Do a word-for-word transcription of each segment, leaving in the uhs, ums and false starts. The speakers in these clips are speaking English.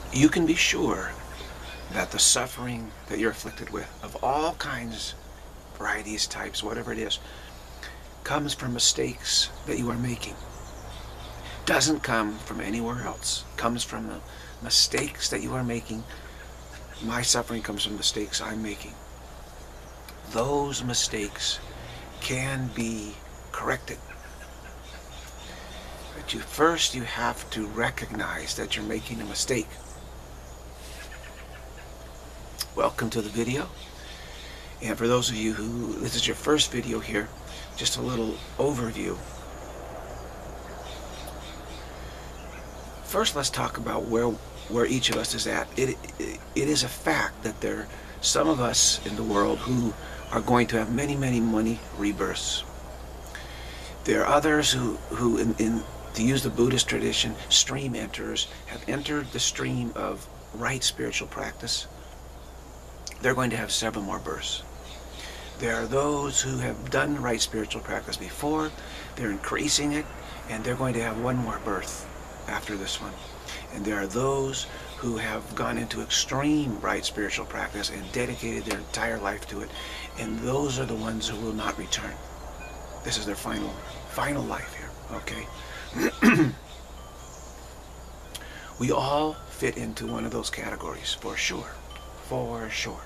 you can be sure that the suffering that you're afflicted with, of all kinds, varieties, types, whatever it is, comes from mistakes that you are making. Doesn't come from anywhere else. Comes from the mistakes that you are making. My suffering comes from mistakes I'm making. Those mistakes can be corrected. But you first you have to recognize that you're making a mistake. Welcome to the video. And for those of you who, this is your first video here, just a little overview. First, let's talk about where where each of us is at. It, it, it is a fact that there are some of us in the world who are going to have many, many, many rebirths. There are others who, who in, in, to use the Buddhist tradition, stream enterers, have entered the stream of right spiritual practice. They're going to have several more births. There are those who have done right spiritual practice before, they're increasing it, and they're going to have one more birth after this one. And there are those who have gone into extreme right spiritual practice and dedicated their entire life to it, and those are the ones who will not return. This is their final, final life here, okay? We all fit into one of those categories, for sure, for sure.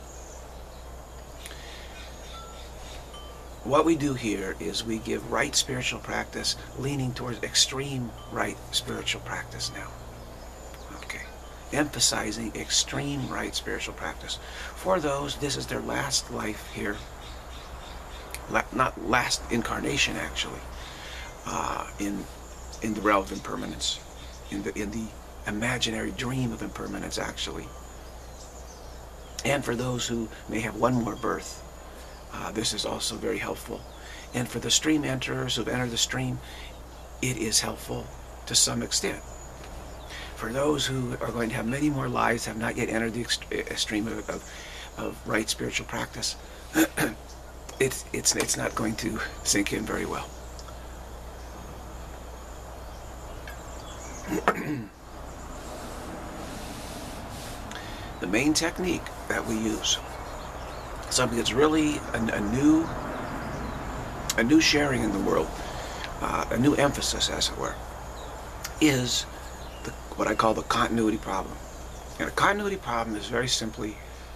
What we do here is we give right spiritual practice, leaning towards extreme right spiritual practice now. Okay. Emphasizing extreme right spiritual practice. For those, this is their last life here. La not last incarnation, actually. Uh, in in the realm of impermanence. In the, in the imaginary dream of impermanence, actually. And for those who may have one more birth, Uh, this is also very helpful. And for the stream enterers who've entered the stream, it is helpful to some extent. For those who are going to have many more lives, have not yet entered the stream of, of, of right spiritual practice, it's, it's, it's not going to sink in very well. The main technique that we use, something that's really a, a new a new sharing in the world, uh, a new emphasis, as it were, is the, what I call the continuity problem. And a continuity problem is very simply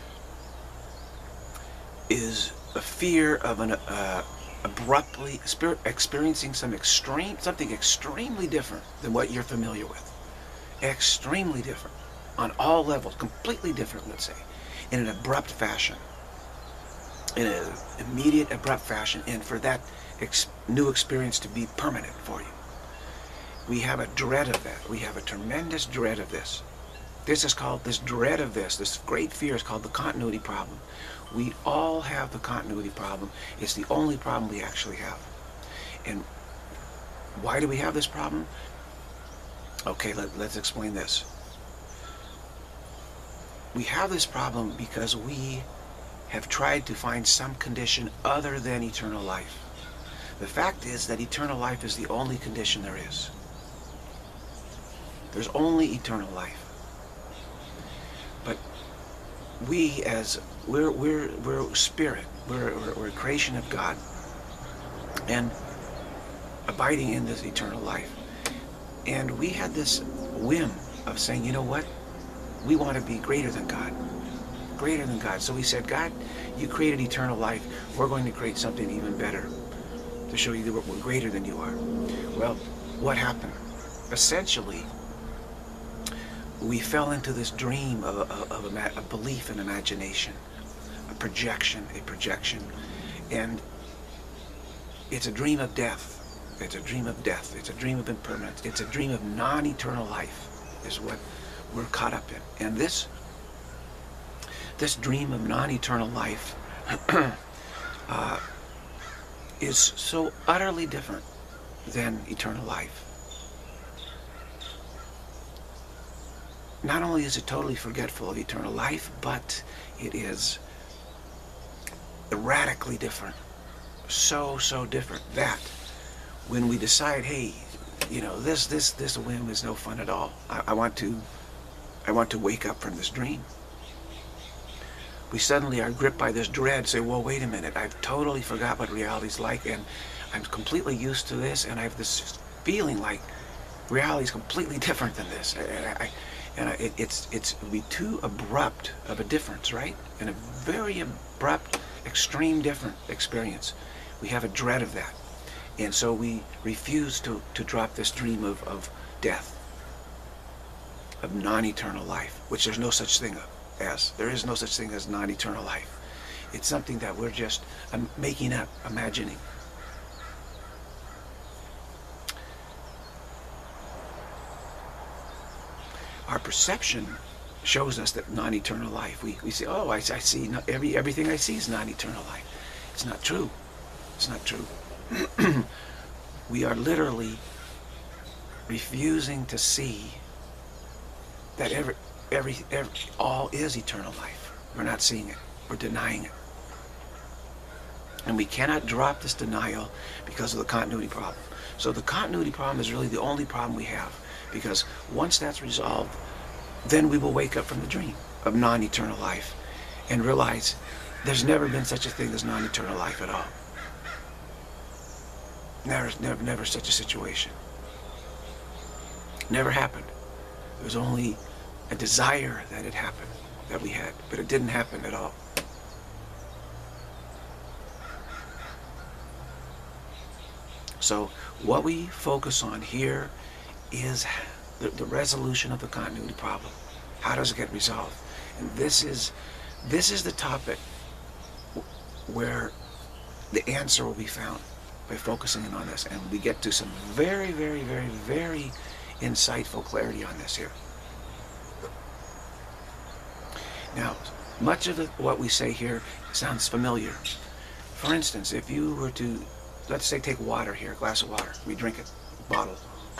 is a fear of an uh, abruptly spirit experiencing some extreme something extremely different than what you're familiar with. Extremely different on all levels, completely different, let's say, in an abrupt fashion. In an immediate, abrupt fashion, and for that ex new experience to be permanent for you. We have a dread of that. We have a tremendous dread of this. This is called, this dread of this, this great fear is called the continuity problem. We all have the continuity problem. It's the only problem we actually have. And why do we have this problem? Okay, let, let's explain this. We have this problem because we have tried to find some condition other than eternal life. The fact is that eternal life is the only condition there is. There's only eternal life. But we, as we're we're we're spirit, we're we're, we're a creation of God, and abiding in this eternal life. And we had this whim of saying, you know what? We want to be greater than God. Greater than God. So we said, God, you created eternal life. We're going to create something even better to show you that we're greater than you are. Well, what happened? Essentially, we fell into this dream of, of, of a, a belief and imagination, a projection, a projection. And it's a dream of death. It's a dream of death. It's a dream of impermanence. It's a dream of non-eternal life is what we're caught up in. And this This dream of non-eternal life uh, is so utterly different than eternal life. Not only is it totally forgetful of eternal life, but it is radically different. So, so different that when we decide, hey, you know, this, this, this whim is no fun at all. I, I want to I want to wake up from this dream. We suddenly are gripped by this dread, say, well, wait a minute, I've totally forgot what reality's like, and I'm completely used to this, and I have this feeling like reality is completely different than this. And, I, and I, it, it's it's it would be too abrupt of a difference, right? And a very abrupt, extreme different experience. We have a dread of that. And so we refuse to, to drop this dream of, of death, of non-eternal life, which there's no such thing as. There is no such thing as non-eternal life. It's something that we're just um, making up, imagining. Our perception shows us that non-eternal life. We, we say, oh, I, I see, not every, everything I see is non-eternal life. It's not true. It's not true. We are literally refusing to see that every, every, every, all is eternal life. We're not seeing it. We're denying it. And we cannot drop this denial because of the continuity problem. So the continuity problem is really the only problem we have, because once that's resolved, then we will wake up from the dream of non-eternal life and realize there's never been such a thing as non-eternal life at all. Never, never, never such a situation. Never happened. It was only a desire that it happened, that we had, but it didn't happen at all. So what we focus on here is the, the resolution of the continuity problem. How does it get resolved? And this is, this is the topic where the answer will be found by focusing in on this. And we get to some very, very, very, very insightful clarity on this here. Now, much of the, what we say here sounds familiar. For instance, if you were to, let's say, take water here, a glass of water. We drink it, bottle.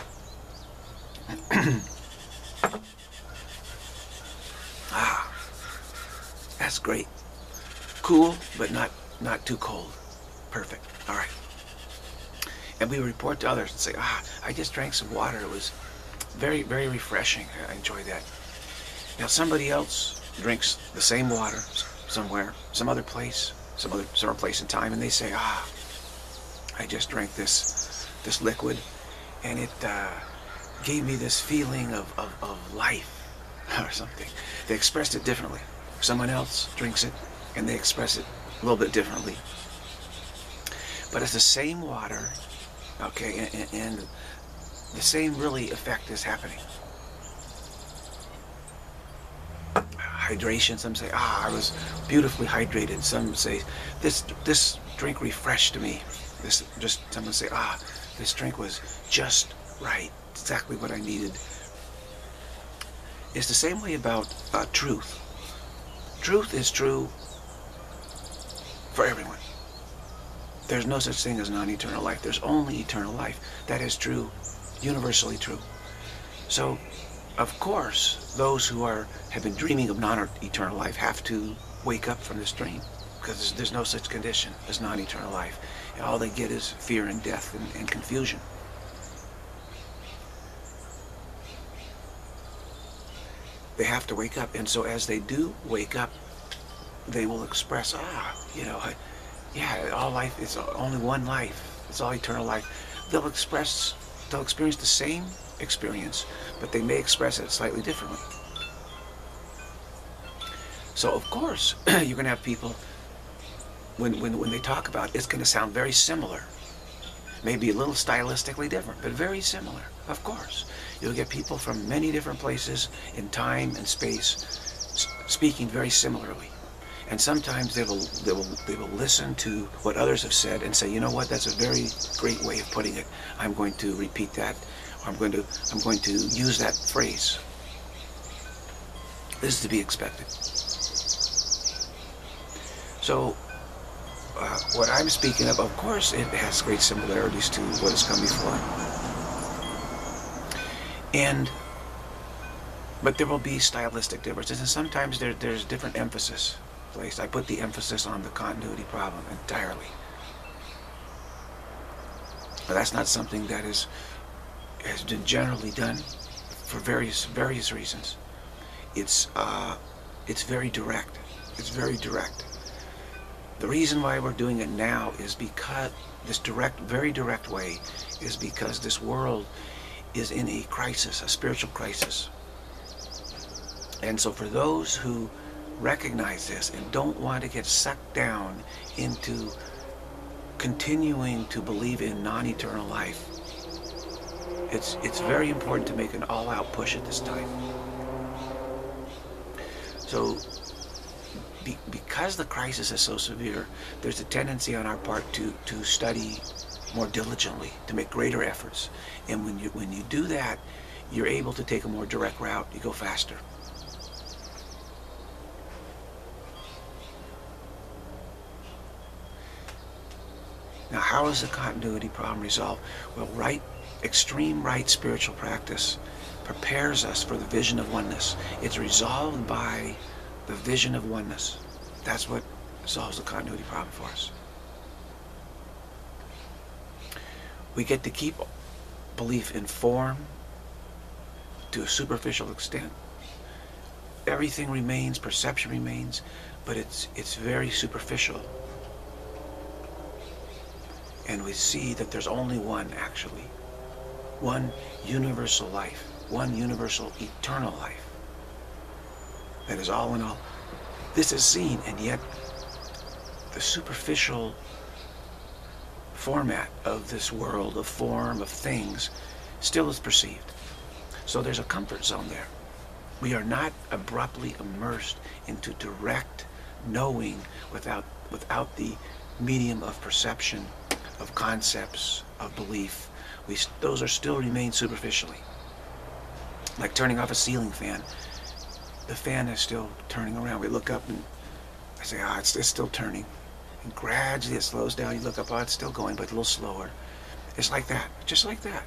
Ah, that's great. Cool, but not, not too cold. Perfect. All right. And we report to others and say, ah, I just drank some water. It was very, very refreshing. I enjoyed that. Now somebody else drinks the same water somewhere, some other place, some other, some other place in time, and they say, ah, I just drank this, this liquid, and it uh, gave me this feeling of, of, of life or something. They expressed it differently. Someone else drinks it, and they express it a little bit differently. But it's the same water, okay, and, and the same really effect is happening. Hydration, some say, ah, I was beautifully hydrated. Some say, this this drink refreshed me. This just someone say, ah, this drink was just right, exactly what I needed. It's the same way about uh, truth. Truth is true for everyone. There's no such thing as non-eternal life. There's only eternal life. That is true, universally true. So, of course, those who are have been dreaming of non-eternal life have to wake up from this dream, because there's, there's no such condition as non-eternal life. And all they get is fear and death and, and confusion. They have to wake up, and so as they do wake up, they will express, ah, you know, I, yeah, all life is only one life. It's all eternal life. They'll express, they'll experience the same experience, but they may express it slightly differently. So of course, you're going to have people, when, when, when they talk about it, it's going to sound very similar. Maybe a little stylistically different, but very similar, of course. You'll get people from many different places in time and space speaking very similarly. And sometimes they will, they will, they will listen to what others have said and say, you know what, that's a very great way of putting it. I'm going to repeat that. Or I'm going to, I'm going to use that phrase. This is to be expected. So, uh, what I'm speaking of, of course, it has great similarities to what has come before. And, but there will be stylistic differences, and sometimes there, there's different emphasis placed. I put the emphasis on the continuity problem entirely. But that's not something that is has been generally done for various various reasons. it's uh, it's very direct. It's very direct. The reason why we're doing it now is because this direct, very direct way, is because this world is in a crisis, a spiritual crisis. And so for those who recognize this and don't want to get sucked down into continuing to believe in non-eternal life, it's it's very important to make an all-out push at this time. So be, because the crisis is so severe, there's a tendency on our part to to study more diligently, to make greater efforts. And when you when you do that, you're able to take a more direct route. You go faster. Now, how is the continuity problem resolved? Well, right, extreme right spiritual practice prepares us for the vision of oneness. It's resolved by the vision of oneness. That's what solves the continuity problem for us. We get to keep belief in form to a superficial extent. Everything remains, perception remains, but it's it's very superficial. And we see that there's only one, actually. One universal life. One universal eternal life. That is all in all. This is seen, and yet the superficial format of this world, of form, of things, still is perceived. So there's a comfort zone there. We are not abruptly immersed into direct knowing without, without the medium of perception, of concepts, of belief. We, those are still remain superficially. Like turning off a ceiling fan. The fan is still turning around. We look up and I say, ah, oh, it's, it's still turning. And gradually it slows down. You look up, oh, it's still going, but a little slower. It's like that, just like that.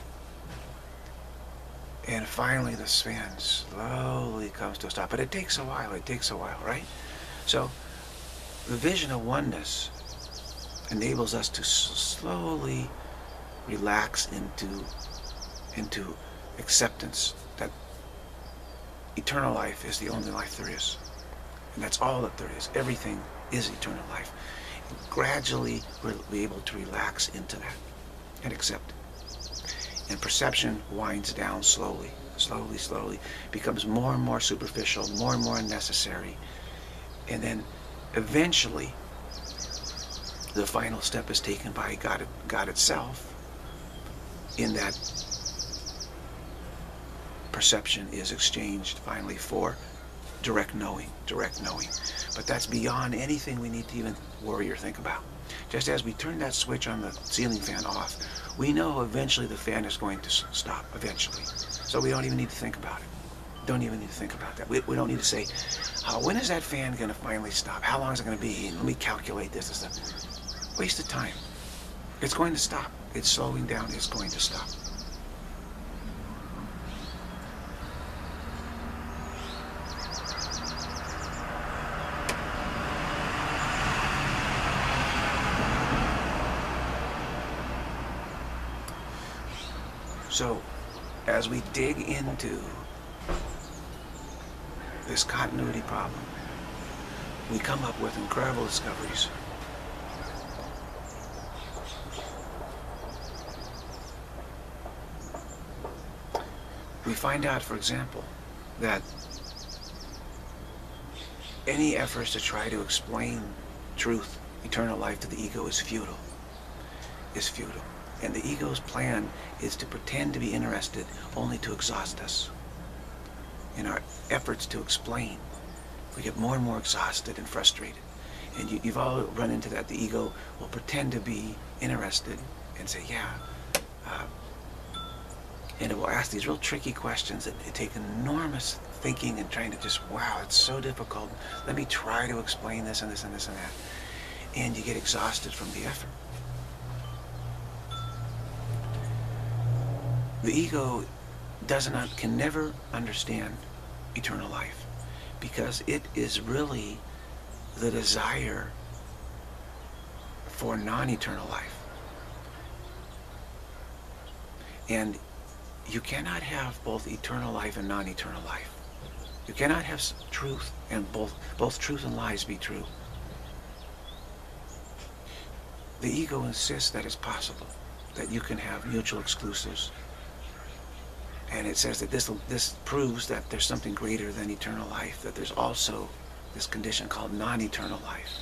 And finally this fan slowly comes to a stop. But it takes a while, it takes a while, right? So the vision of oneness enables us to slowly relax into, into acceptance that eternal life is the only life there is. And that's all that there is. Everything is eternal life. And gradually we'll be able to relax into that and accept it. And perception winds down slowly, slowly, slowly, becomes more and more superficial, more and more unnecessary. And then eventually the final step is taken by God, God itself, in that perception is exchanged finally for direct knowing, direct knowing. But that's beyond anything we need to even worry or think about. Just as we turn that switch on the ceiling fan off, we know eventually the fan is going to stop, eventually. So we don't even need to think about it. Don't even need to think about that. We, we don't need to say, oh, when is that fan going to finally stop? How long is it going to be? Let me calculate this and stuff. Waste of time. It's going to stop. It's slowing down. It's going to stop. So, as we dig into this continuity problem, we come up with incredible discoveries. We find out, for example, that any efforts to try to explain truth, eternal life to the ego is futile. Is futile. And the ego's plan is to pretend to be interested only to exhaust us. In our efforts to explain, we get more and more exhausted and frustrated. And you, you've all run into that. The ego will pretend to be interested and say, yeah. Uh, and it will ask these real tricky questions that take enormous thinking and trying to just, wow, it's so difficult. Let me try to explain this and this and this and that. And you get exhausted from the effort. The ego does not, can never understand eternal life, because it is really the desire for non-eternal life. And you cannot have both eternal life and non-eternal life. You cannot have truth and both, both truth and lies be true. The ego insists that it's possible, that you can have mutual exclusives. And it says that this, this proves that there's something greater than eternal life, that there's also this condition called non-eternal life.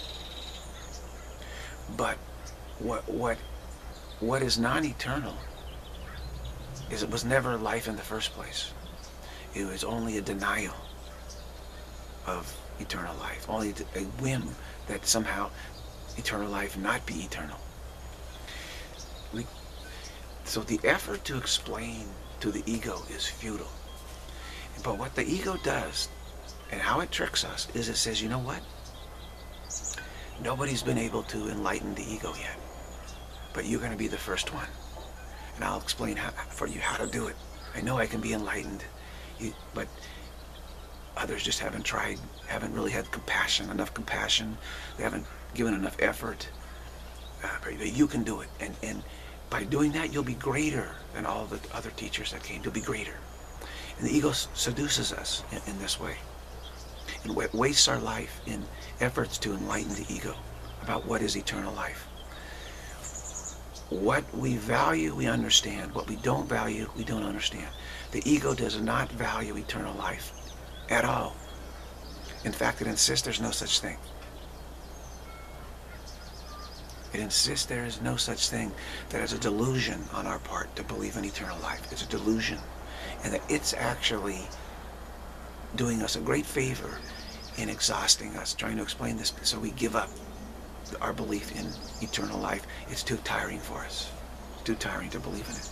But what, what, what is non-eternal is it was never life in the first place. It was only a denial of eternal life, only a whim that somehow eternal life not be eternal. We, so the effort to explain to the ego is futile. But what the ego does and how it tricks us is it says, you know what? Nobody's been able to enlighten the ego yet, but you're going to be the first one. And I'll explain how, for you how to do it. I know I can be enlightened, you, but others just haven't tried, haven't really had compassion, enough compassion. They haven't given enough effort. Uh, but you can do it. And, and by doing that, you'll be greater than all the other teachers that came. You'll be greater. And the ego seduces us in, in this way. And wastes our life in efforts to enlighten the ego about what is eternal life. What we value, we understand. What we don't value, we don't understand. The ego does not value eternal life at all. In fact, it insists there's no such thing. It insists there is no such thing, that it's a delusion on our part to believe in eternal life. It's a delusion. And that it's actually doing us a great favor in exhausting us, trying to explain this so we give up our belief in eternal life. It's too tiring for us. It's too tiring to believe in it.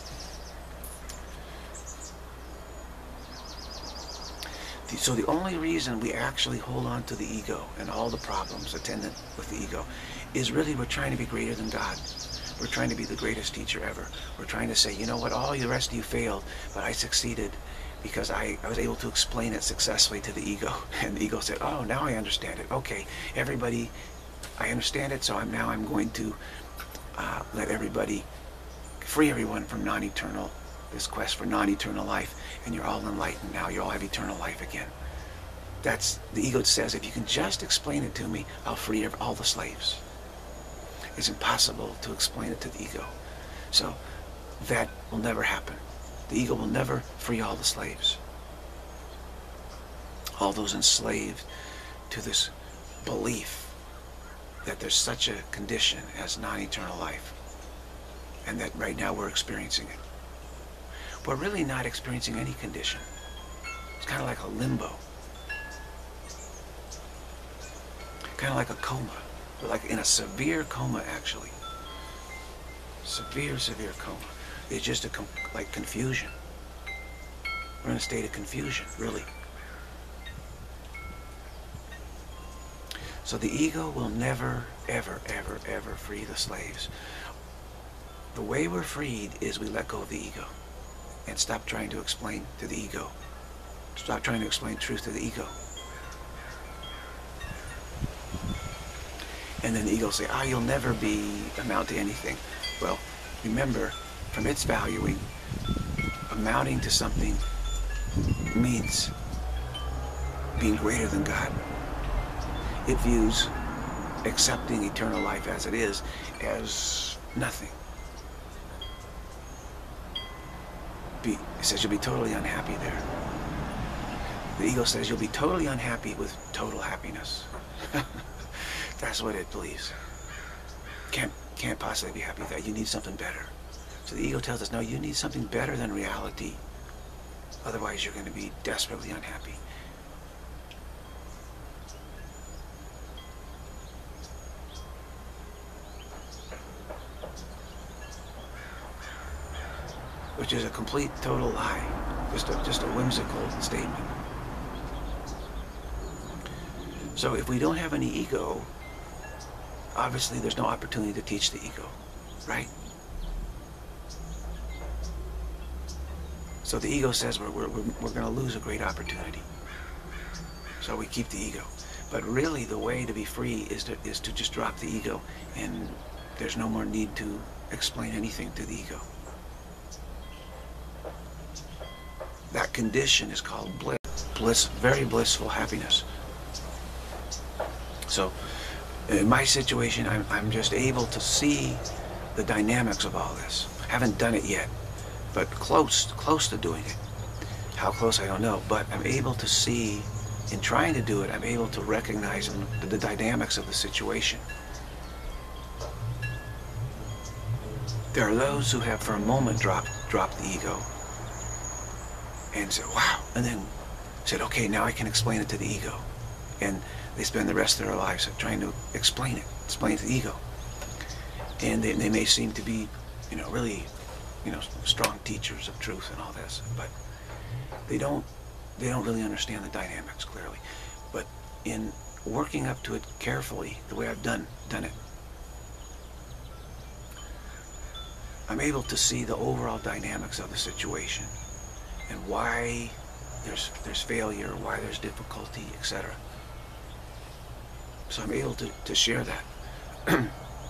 So the only reason we actually hold on to the ego and all the problems attendant with the ego is really we're trying to be greater than God. We're trying to be the greatest teacher ever. We're trying to say, you know what, all the rest of you failed, but I succeeded because I, I was able to explain it successfully to the ego. And the ego said, oh, now I understand it. Okay, everybody, I understand it, so I'm now I'm going to uh, let everybody, free everyone from non-eternal, this quest for non-eternal life, and you're all enlightened now. You all have eternal life again. That's, the ego says, if you can just explain it to me, I'll free all the slaves. It's impossible to explain it to the ego. So that will never happen. The ego will never free all the slaves. All those enslaved to this belief that there's such a condition as non-eternal life, and that right now we're experiencing it. We're really not experiencing any condition. It's kind of like a limbo. Kind of like a coma. We're like in a severe coma, actually. Severe, severe coma. It's just a com like confusion. We're in a state of confusion, really. So the ego will never, ever, ever, ever free the slaves. The way we're freed is we let go of the ego and stop trying to explain to the ego. Stop trying to explain truth to the ego. And then the ego will say, ah, oh, you'll never be amount to anything. Well, remember, from its valuing, amounting to something means being greater than God. It views accepting eternal life as it is as nothing. Be, it says you'll be totally unhappy there. The ego says you'll be totally unhappy with total happiness. That's what it believes. Can't, can't possibly be happy with that. You need something better. So the ego tells us, no, you need something better than reality. Otherwise, you're going to be desperately unhappy. Which is a complete, total lie. Just a, just a whimsical statement. So if we don't have any ego, obviously there's no opportunity to teach the ego, right? So the ego says we're, we're, we're going to lose a great opportunity. So we keep the ego. But really the way to be free is to, is to just drop the ego, and there's no more need to explain anything to the ego. That condition is called bliss. bliss, very blissful happiness. So in my situation, I'm, I'm just able to see the dynamics of all this. I haven't done it yet, but close, close to doing it. How close, I don't know, but I'm able to see, in trying to do it, I'm able to recognize the, the dynamics of the situation. There are those who have for a moment dropped, dropped the ego and said, wow, and then said, okay, now I can explain it to the ego. And they spend the rest of their lives trying to explain it, explain it to the ego. And they, they may seem to be, you know, really, you know, strong teachers of truth and all this, but they don't, they don't really understand the dynamics clearly. But in working up to it carefully, the way I've done, done it, I'm able to see the overall dynamics of the situation and why there's, there's failure, why there's difficulty, et cetera. So I'm able to, to share that.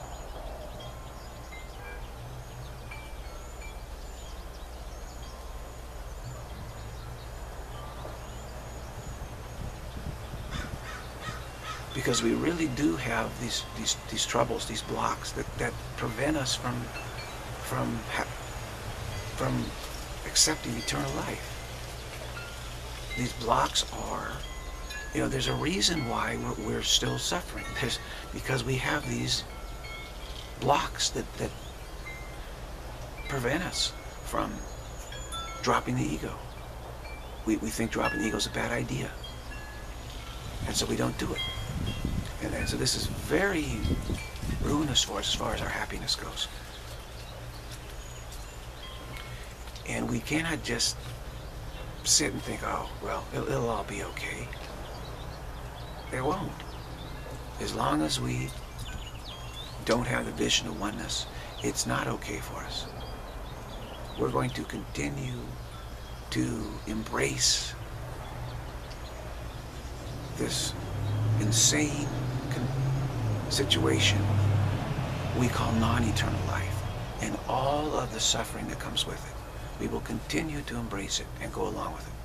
Because we really do have these, these, these troubles, these blocks that, that prevent us from, from, from accepting eternal life. These blocks are, you know, there's a reason why we're, we're still suffering. There's, because we have these blocks that, that prevent us from dropping the ego. We, we think dropping the ego is a bad idea. And so we don't do it. And, and so this is very ruinous for us as far as our happiness goes. And we cannot just sit and think, oh, well, it'll, it'll all be okay. It won't. As long as we don't have the vision of oneness, it's not okay for us. We're going to continue to embrace this insane situation we call non-eternal life and all of the suffering that comes with it. We will continue to embrace it and go along with it.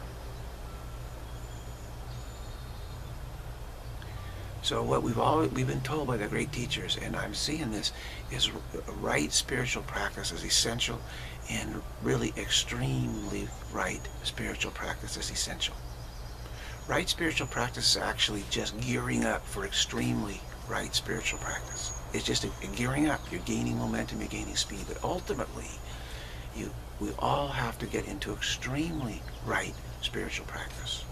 So what we've always we've been told by the great teachers, and I'm seeing this, is right spiritual practice is essential, and really extremely right spiritual practice is essential. Right spiritual practice is actually just gearing up for extremely right spiritual practice. It's just a, a gearing up. You're gaining momentum, you're gaining speed, but ultimately, you we all have to get into extremely right spiritual practice.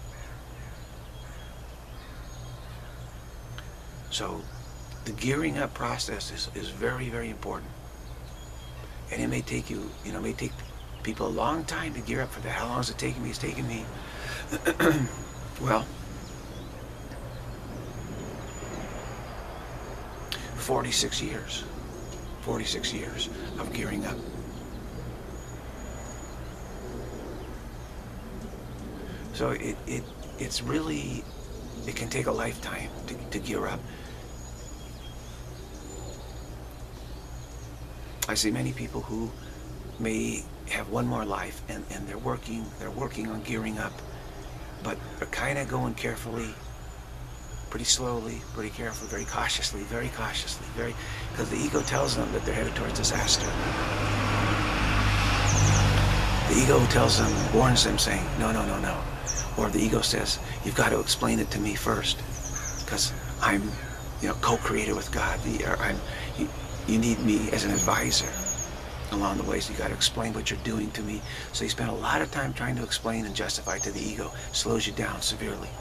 So the gearing up process is, is very, very important. And it may take you, you know, it may take people a long time to gear up for that. How long is it taking me? It's taking me, well, forty-six years. forty-six years of gearing up. So it, it it's really, it can take a lifetime to, to gear up. I see many people who may have one more life and, and they're working, they're working on gearing up, but they're kind of going carefully, pretty slowly, pretty carefully, very cautiously, very cautiously, very, because the ego tells them that they're headed towards disaster. The ego tells them, warns them saying, no, no, no, no. Or the ego says, you've got to explain it to me first, because I'm, you know, co-creator with God. Or I'm, you, you need me as an advisor along the way, so you got to explain what you're doing to me. So you spend a lot of time trying to explain and justify to the ego, slows you down severely.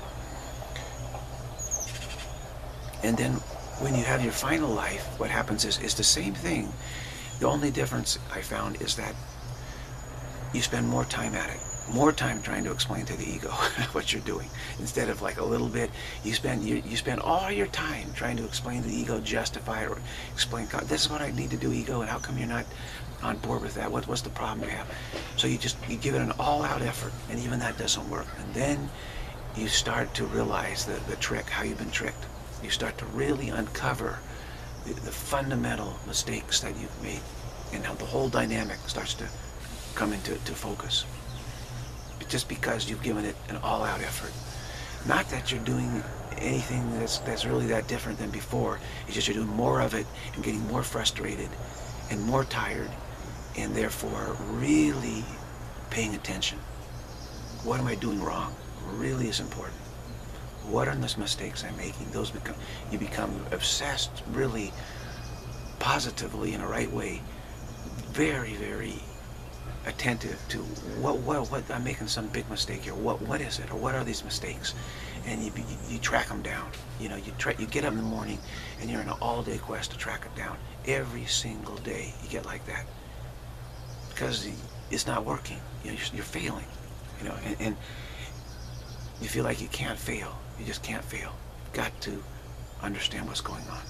And then when you have your final life, what happens is, is the same thing. The only difference I found is that you spend more time at it. More time trying to explain to the ego what you're doing. Instead of like a little bit, you spend you, you spend all your time trying to explain to the ego, justify it, or explain, God, this is what I need to do, ego, and how come you're not on board with that? What, what's the problem you have? So you just, you give it an all-out effort, and even that doesn't work. And then you start to realize the, the trick, how you've been tricked. You start to really uncover the, the fundamental mistakes that you've made, and how the whole dynamic starts to come into to focus. just because you've given it an all-out effort. Not that you're doing anything that's that's really that different than before. It's just you're doing more of it and getting more frustrated and more tired, and therefore really paying attention. What am I doing wrong? Really is important. What are those mistakes I'm making? Those become, you become obsessed, really positively in a right way, very, very attentive to what, what, what, I'm making some big mistake here. What, what is it? Or what are these mistakes? And you, you, you track them down. You know, you try, you get up in the morning and you're in an all-day quest to track it down. Every single day you get like that. Because it's not working. You know, you're, you're failing. You know, and, and you feel like you can't fail. You just can't fail. You've got to understand what's going on.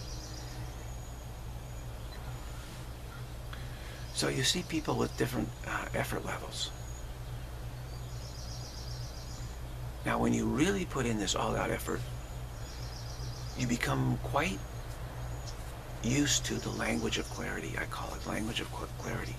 So you see people with different uh, effort levels. Now, when you really put in this all-out effort, you become quite used to the language of clarity. I call it language of clarity.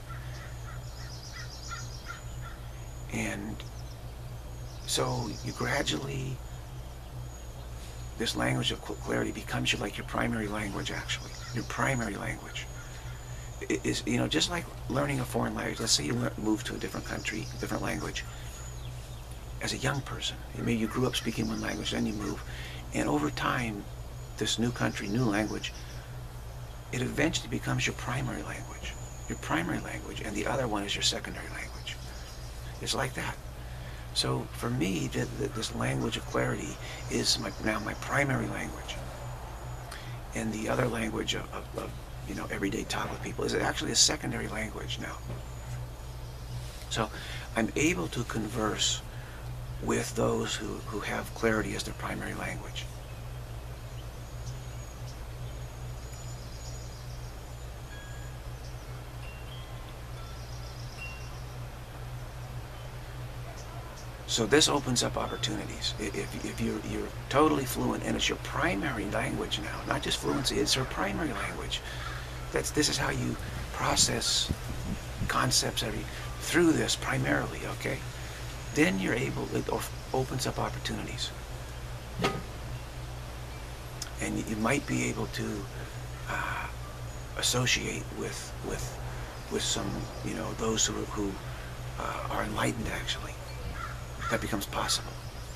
And so you gradually, this language of clarity becomes your, like your primary language, actually. Your primary language. It is, you know, just like learning a foreign language. Let's say you move to a different country, a different language. As a young person, maybe you grew up speaking one language, then you move, and over time, this new country, new language, it eventually becomes your primary language. Your primary language, and the other one is your secondary language. It's like that. So for me, the, the, this language of clarity is my, now my primary language. And the other language of, of, of you know, everyday talk with people is actually a secondary language now. So I'm able to converse with those who, who have clarity as their primary language. So this opens up opportunities. If, if you're, you're totally fluent and it's your primary language now, not just fluency, it's your primary language. That's, this is how you process concepts every, through this primarily, okay? Then you're able, it opens up opportunities. And you, you might be able to uh, associate with, with, with some, you know, those who, who uh, are enlightened, actually. That becomes possible.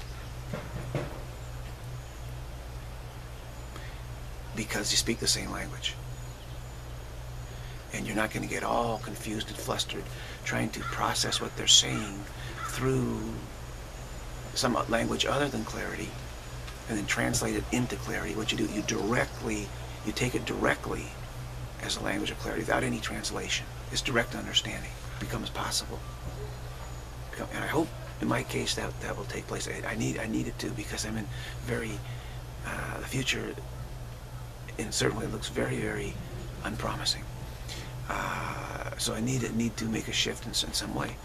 Because you speak the same language. And you're not going to get all confused and flustered trying to process what they're saying through some language other than clarity and then translate it into clarity. What you do, you directly, you take it directly as a language of clarity without any translation. It's direct understanding. It becomes possible. And I hope in my case that that will take place. I, I need I need it to, because I'm in very uh, the future, and certainly it looks very very unpromising. Uh, so I need it need to make a shift in, in some way.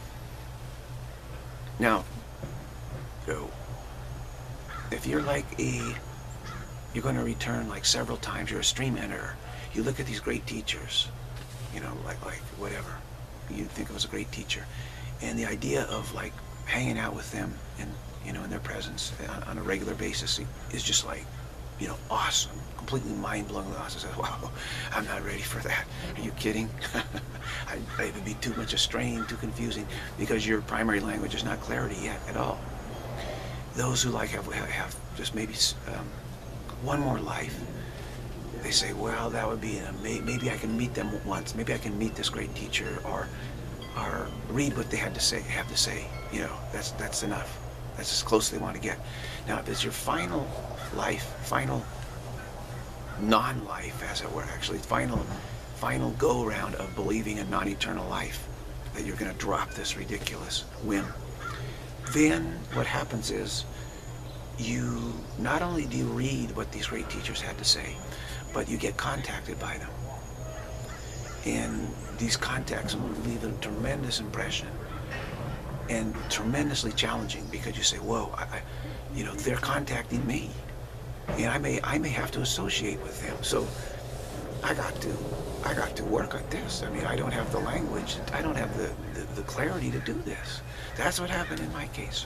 Now, so if you're like a you're going to return like several times. You're a stream enterer. You look at these great teachers, you know, like like whatever you think of as a great teacher, and the idea of like hanging out with them and, you know, in their presence on, on a regular basis is just like, you know, awesome, completely mind-blowing. I said, wow, I'm not ready for that. Are you kidding? I, it would be too much a strain, too confusing, because your primary language is not clarity yet at all. Those who like have, have just maybe um, one more life, they say, well, that would be, an, maybe I can meet them once. Maybe I can meet this great teacher, or or read what they had to say, have to say. You know, that's that's enough. That's as close as they want to get. Now, if it's your final life, final non-life, as it were, actually, final, final go-round of believing in non-eternal life, that you're going to drop this ridiculous whim, then what happens is you not only do you read what these great teachers had to say, but you get contacted by them. And these contacts will leave a tremendous impression and tremendously challenging, because you say, whoa, I, I, you know, they're contacting me, and I may, I may have to associate with them. So I got to I got to work at this. I mean, I don't have the language. I don't have the, the, the clarity to do this. That's what happened in my case.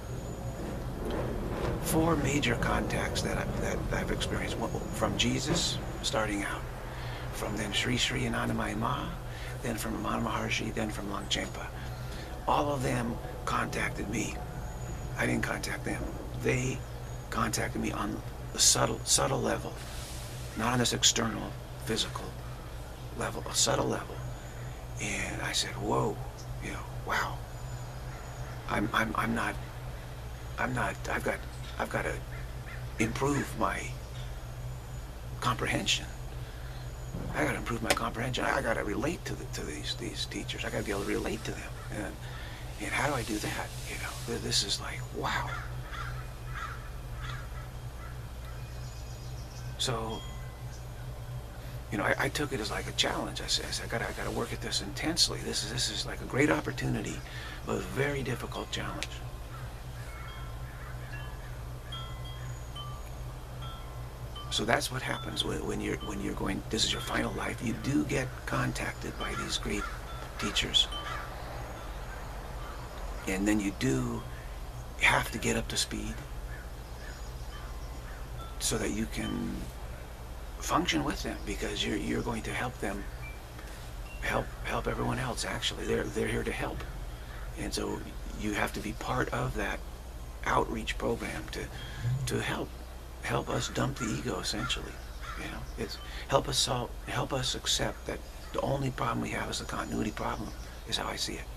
Four major contacts that I've, that I've experienced from Jesus, starting out, from then Sri Sri Anandamayi Ma, then from Ramana Maharshi, then from Longchenpa. All of them contacted me. I didn't contact them. They contacted me on the subtle, subtle level, not on this external, physical level, a subtle level. And I said, whoa, you know, wow. I'm, I'm, I'm not, I'm not, I've got, I've got to improve my comprehension. I got to improve my comprehension. I got to relate to the, to these these teachers. I got to be able to relate to them. And and how do I do that? You know, this is like, wow. So, you know, I, I took it as like a challenge. I said, I, said, I got I got to work at this intensely. This is this is like a great opportunity, but a very difficult challenge. So that's what happens when, when you're when you're going. This is your final life. You do get contacted by these great teachers, and then you do have to get up to speed so that you can function with them, because you're you're going to help them help help everyone else. Actually, they're they're here to help, and so you have to be part of that outreach program to to help. Help us dump the ego, essentially. You know, it's help us solve, help us accept that the only problem we have is the continuity problem, is how I see it.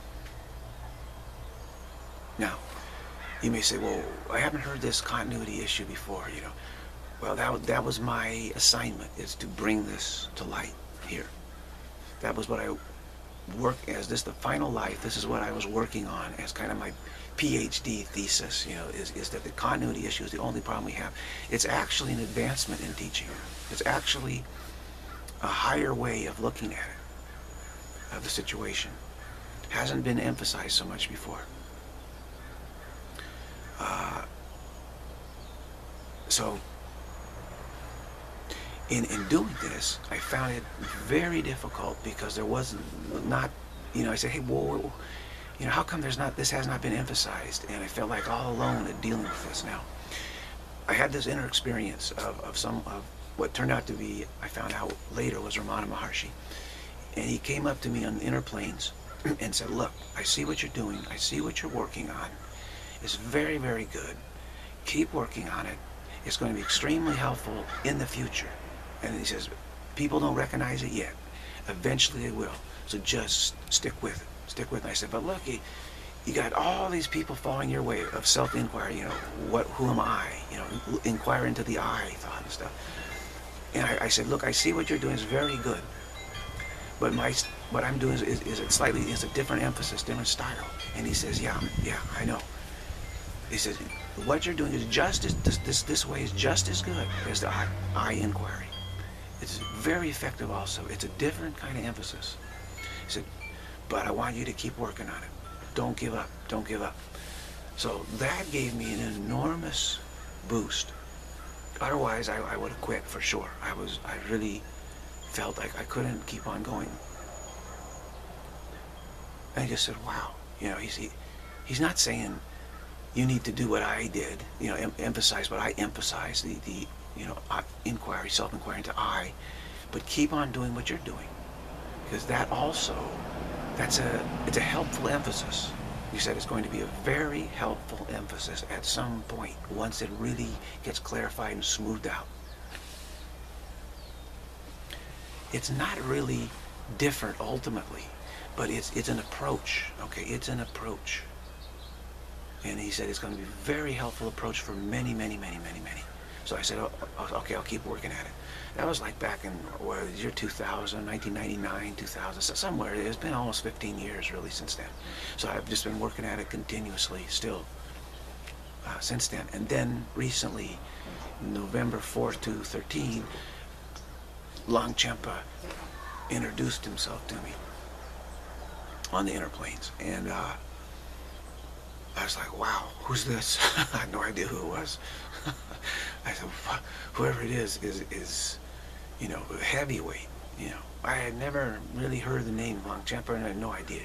Now, you may say, well, I haven't heard this continuity issue before, you know. Well, that, that was my assignment, is to bring this to light here. That was what I worked as, this the final life, this is what I was working on as kind of my PhD thesis, you know, is, is that the continuity issue is the only problem we have. It's actually an advancement in teaching. It's actually a higher way of looking at it, of the situation. Hasn't been emphasized so much before. Uh, so, in, in doing this, I found it very difficult because there wasn't, not, you know, I said, hey, whoa, whoa, you know, how come there's not, this has not been emphasized? And I felt like all alone in dealing with this now. I had this inner experience of, of some, of what turned out to be, I found out later, was Ramana Maharshi. And he came up to me on the inner planes and said, look, I see what you're doing. I see what you're working on. It's very, very good. Keep working on it. It's going to be extremely helpful in the future. And he says, people don't recognize it yet. Eventually they will. So just stick with it. Stick with it. I said, but look, you, you got all these people falling your way of self-inquiry, you know, what, who am I? You know, inquire into the I thought and stuff. And I, I said, look, I see what you're doing is very good. But my, what I'm doing is, is, is it slightly, is a different emphasis, different style. And he says, yeah, yeah, I know. He says, what you're doing is just as, this, this, this way is just as good as the I, I inquiry. It's very effective also. It's a different kind of emphasis. He said, but I want you to keep working on it. Don't give up. Don't give up. So that gave me an enormous boost. Otherwise, I, I would have quit for sure. I was, I really felt like I couldn't keep on going. And I just said, wow. You know, he's, he, he's not saying you need to do what I did, you know, em emphasize what I emphasize, the, the you know, inquiry, self-inquiry into I, but keep on doing what you're doing. Because that also, that's a, it's a helpful emphasis. You said it's going to be a very helpful emphasis at some point, once it really gets clarified and smoothed out. It's not really different ultimately, but it's, it's an approach, okay? It's an approach. And he said it's going to be a very helpful approach for many, many, many, many, many. So I said, oh, okay, I'll keep working at it. That was like back in well, year two thousand, nineteen ninety-nine, two thousand, somewhere. It's been almost fifteen years really since then. So I've just been working at it continuously still uh, since then. And then recently, November fourth, two thousand thirteen, Longchenpa introduced himself to me on the inner planes. And uh, I was like, wow, who's this? I had no idea who it was. I said, whoever it is, is, is, you know, heavyweight, you know. I had never really heard the name Longchenpa, and I had no idea.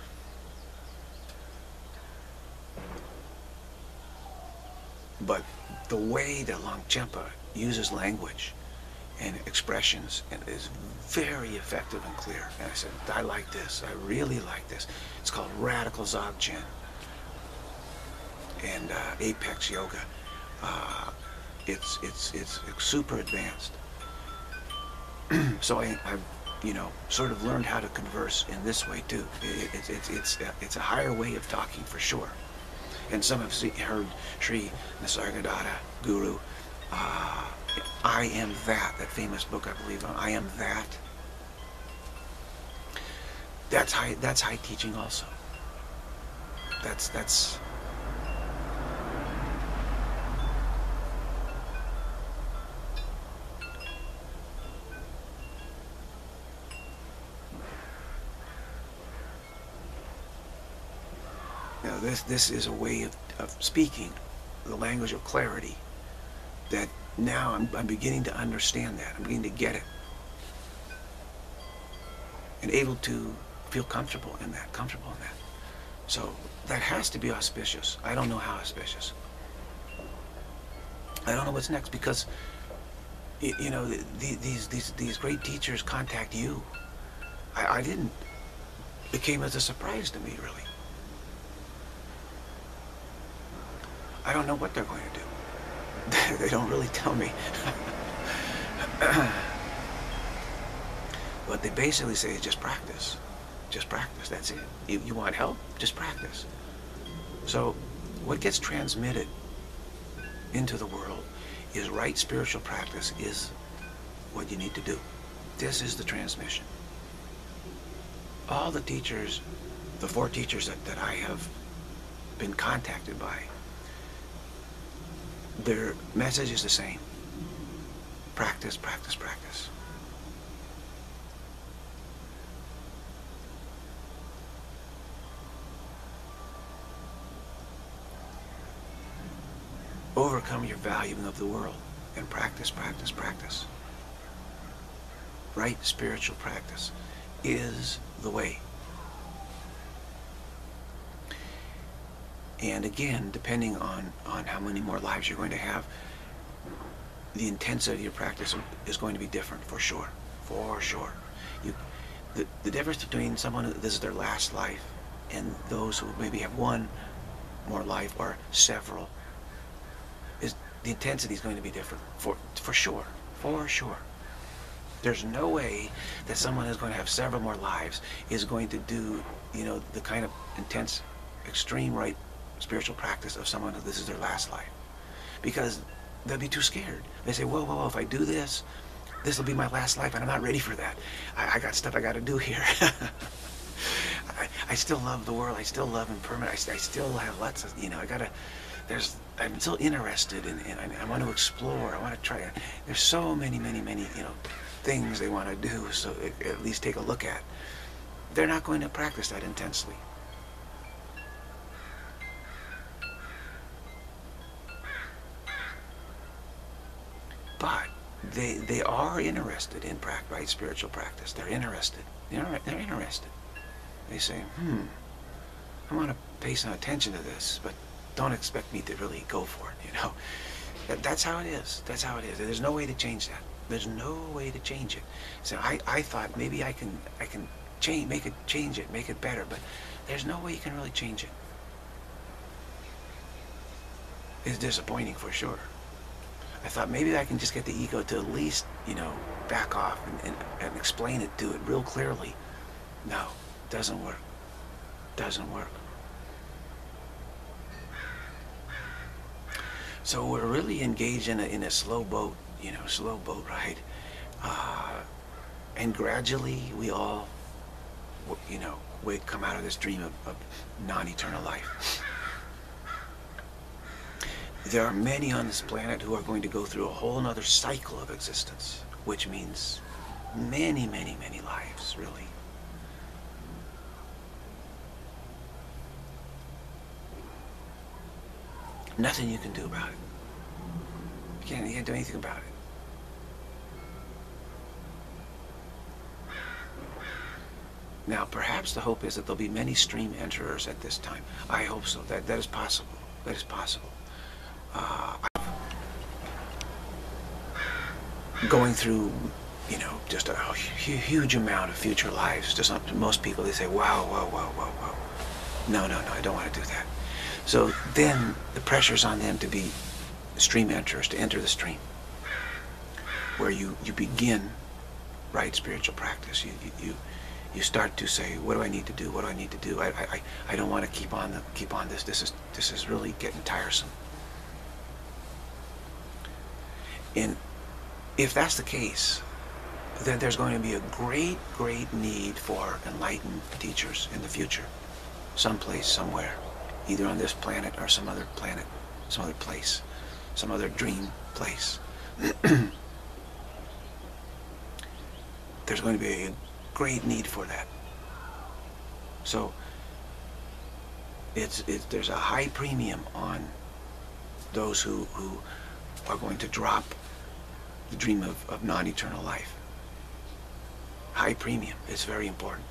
But the way that Longchenpa uses language and expressions and is very effective and clear. And I said, I like this. I really like this. It's called Radical Dzogchen and uh, Apex Yoga. Uh, it's it's it's super advanced. So I, I, you know, sort of learned how to converse in this way too. It, it, it's it's it's a higher way of talking for sure. And some have see, heard Sri Nisargadatta Guru. Uh, I Am That, that famous book, I believe. I Am That. That's high. That's high teaching also. That's that's. Now this this is a way of, of speaking, the language of clarity. That now I'm, I'm beginning to understand that. I'm beginning to get it. And able to feel comfortable in that, comfortable in that. So that has to be auspicious. I don't know how auspicious. I don't know what's next because, you, you know, the, these, these, these great teachers contact you. I, I didn't. It came as a surprise to me, really. I don't know what they're going to do. They don't really tell me. What they basically say is just practice. Just practice, that's it. You, you want help? Just practice. So what gets transmitted into the world is right spiritual practice is what you need to do. This is the transmission. All the teachers, the four teachers that, that I have been contacted by, their message is the same. Practice, practice, practice. Overcome your valuing of the world and practice, practice, practice. Right spiritual practice is the way. And again, depending on, on how many more lives you're going to have, the intensity of your practice is going to be different, for sure. For sure. You, the, the difference between someone who this is their last life and those who maybe have one more life or several is the intensity is going to be different, for, for sure. For sure. There's no way that someone who's going to have several more lives is going to do, you know, the kind of intense, extreme right spiritual practice of someone who this is their last life, because they'll be too scared. They say, whoa, whoa, whoa, if I do this, this will be my last life, and I'm not ready for that. I, I got stuff I got to do here. I, I still love the world. I still love impermanence. I, I still have lots of, you know, I gotta, there's, I'm still interested in, in I, I want to explore. I want to try. There's so many, many, many, you know, things they want to do, so it, at least take a look at. They're not going to practice that intensely. But they they are interested in practice, right spiritual practice. They're interested. They're, they're interested. They say, hmm, I want to pay some attention to this, but don't expect me to really go for it, you know. That, that's how it is. That's how it is. There's no way to change that. There's no way to change it. So I, I thought maybe I can I can change make it change it, make it better, but there's no way you can really change it. It's disappointing for sure. I thought maybe I can just get the ego to at least, you know, back off and, and, and explain it to it real clearly. No, doesn't work. Doesn't work. So we're really engaged in a, in a slow boat, you know, slow boat ride. Uh, and gradually we all, you know, we come out of this dream of, of non-eternal life. There are many on this planet who are going to go through a whole other cycle of existence, which means many, many, many lives, really. Nothing you can do about it. You can't, you can't do anything about it. Now, perhaps the hope is that there'll be many stream enterers at this time. I hope so. That that is possible. That is possible. Uh, going through, you know, just a huge amount of future lives. To some, to most people, they say, "Wow, wow, wow, wow, wow." No, no, no. I don't want to do that. So then the pressure's on them to be stream enterers, to enter the stream, where you you begin right spiritual practice. You you. you You start to say, what do I need to do? What do I need to do? I, I, I don't want to keep on the, keep on this. This is this is really getting tiresome. And if that's the case, then there's going to be a great, great need for enlightened teachers in the future, someplace, somewhere, either on this planet or some other planet, some other place, some other dream place. There's going to be a great need for that. So it's, it's there's a high premium on those who, who are going to drop the dream of, of non-eternal life. High premium. It's very important.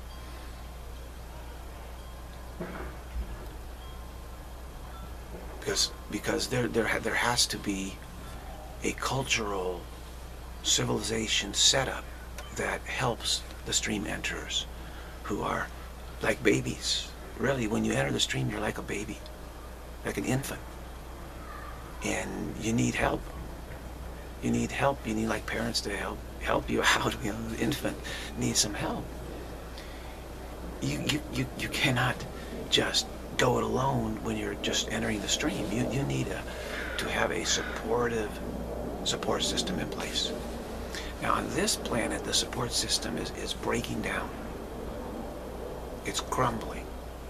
Because because there there there has to be a cultural civilization setup that helps the stream enterers, who are like babies. Really, when you enter the stream, you're like a baby, like an infant, and you need help. You need help. You need like parents to help help you out. You know, the infant needs some help. You you you you cannot just go it alone when you're just entering the stream. You you need a, to have a supportive support system in place. Now on this planet, the support system is, is breaking down. It's crumbling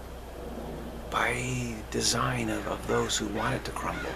by design of, of those who want it to crumble.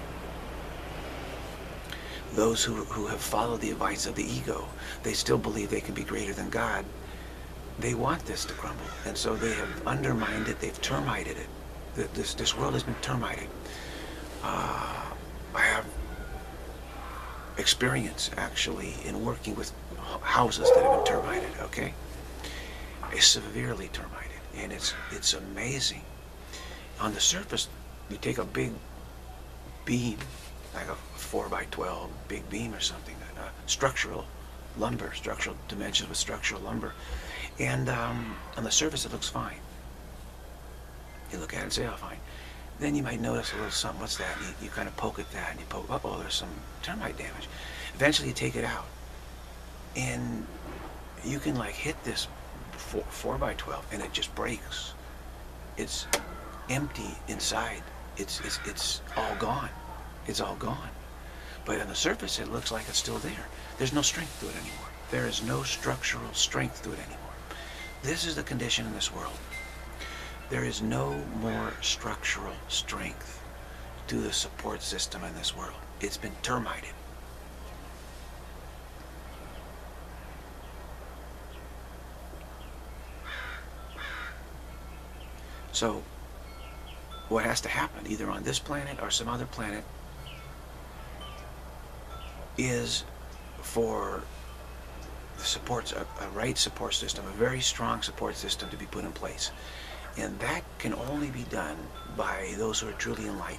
Those who, who have followed the advice of the ego, they still believe they can be greater than God. They want this to crumble, and so they have undermined it, they've termited it. This, this world has been termited. Uh, I have experience actually in working with houses that have been termited, okay? It's severely termited, and it's it's amazing. On the surface, you take a big beam, like a four by twelve big beam or something, uh, structural lumber, structural dimensions with structural lumber, and um, on the surface it looks fine. You look at it and say, oh, fine. Then you might notice a little something. What's that? And you, you kind of poke at that, and you poke, oh, there's some termite damage. Eventually, you take it out, and you can like hit this four, four by twelve, and it just breaks. It's empty inside. It's it's it's all gone. It's all gone. But on the surface, it looks like it's still there. There's no strength to it anymore. There is no structural strength to it anymore. This is the condition in this world. There is no more structural strength to the support system in this world. It's been termited. So, what has to happen, either on this planet or some other planet, is for the supports, a, a right support system, a very strong support system to be put in place. And that can only be done by those who are truly enlightened.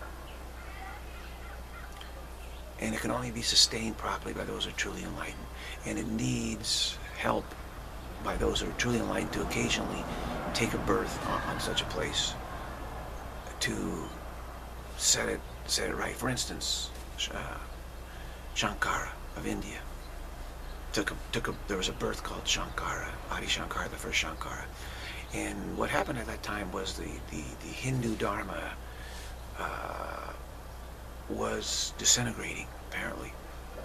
And it can only be sustained properly by those who are truly enlightened. And it needs help by those who are truly enlightened to occasionally take a birth on, on such a place to set it, set it right. For instance, uh, Shankara of India took a, took a, there was a birth called Shankara, Adi Shankara, the first Shankara. And what happened at that time was the, the, the Hindu Dharma uh, was disintegrating, apparently.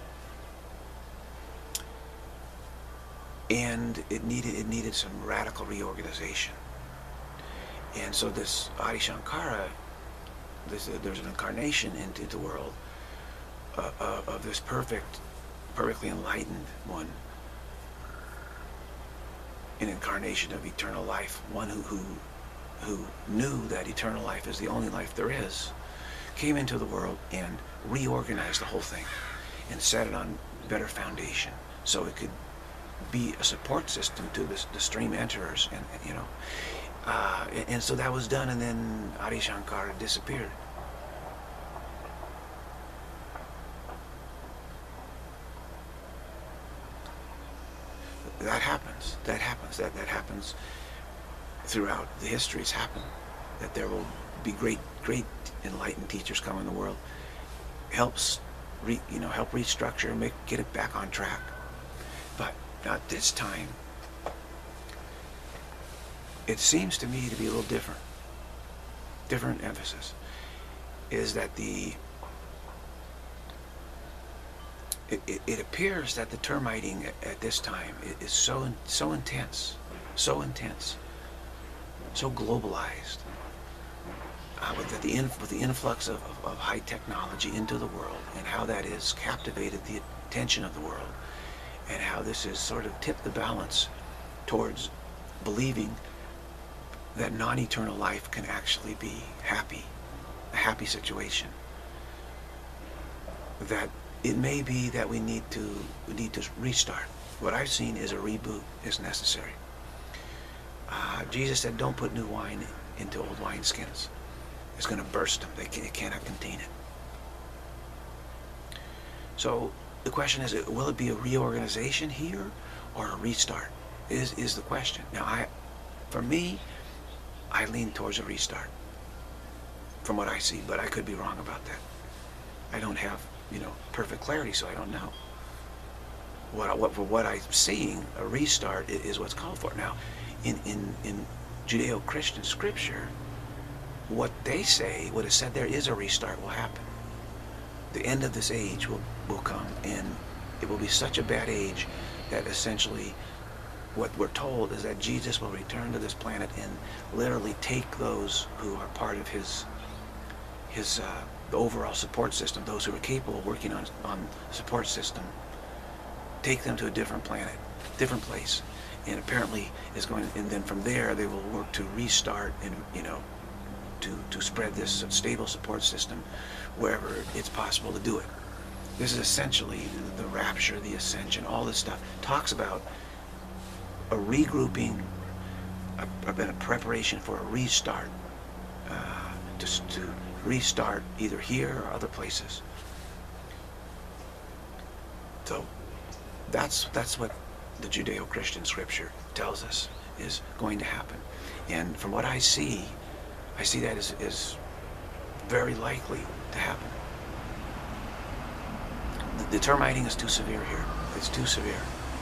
And it needed, it needed some radical reorganization. And so this Adi Shankara, this, uh, there's an incarnation into the world uh, uh, of this perfect, perfectly enlightened one. An incarnation of eternal life, one who, who who knew that eternal life is the only life there is, came into the world and reorganized the whole thing and set it on better foundation so it could be a support system to this, the stream enterers, and, you know, uh, and, and so that was done, and then Adi Shankara disappeared. That happens. That happens. That that happens throughout the histories. Happen that there will be great, great enlightened teachers come in the world, helps, re, you know, help restructure and make get it back on track. But not this time. It seems to me to be a little different. Different emphasis is that the It, it, it appears that the termiting at, at this time is so so intense, so intense, so globalized, uh, with the, the in, with the influx of, of, of high technology into the world, and how that has captivated the attention of the world, and how this has sort of tipped the balance towards believing that non-eternal life can actually be happy, a happy situation. That it may be that we need to we need to restart. What I've seen is a reboot is necessary. Uh, Jesus said, "Don't put new wine into old wineskins. It's going to burst them. They, can, they cannot contain it." So the question is, will it be a reorganization here or a restart? Is is the question. Now, I, for me, I lean towards a restart. From what I see, but I could be wrong about that. I don't have, you know, perfect clarity, so I don't know. What, what for what I'm seeing, a restart is what's called for. Now, in in in Judeo-Christian scripture, what they say, what is said there is a restart will happen. The end of this age will will come, and it will be such a bad age that essentially what we're told is that Jesus will return to this planet and literally take those who are part of his his uh, the overall support system, those who are capable of working on on support system, take them to a different planet, different place, and apparently is going. And then from there, they will work to restart and, you know, to to spread this stable support system wherever it's possible to do it. This is essentially the rapture, the ascension, all this stuff talks about a regrouping, a, a preparation for a restart, uh, just to restart either here or other places. So that's that's what the Judeo-Christian scripture tells us is going to happen. And from what I see, I see that as, as very likely to happen. The, the termiting is too severe here. It's too severe.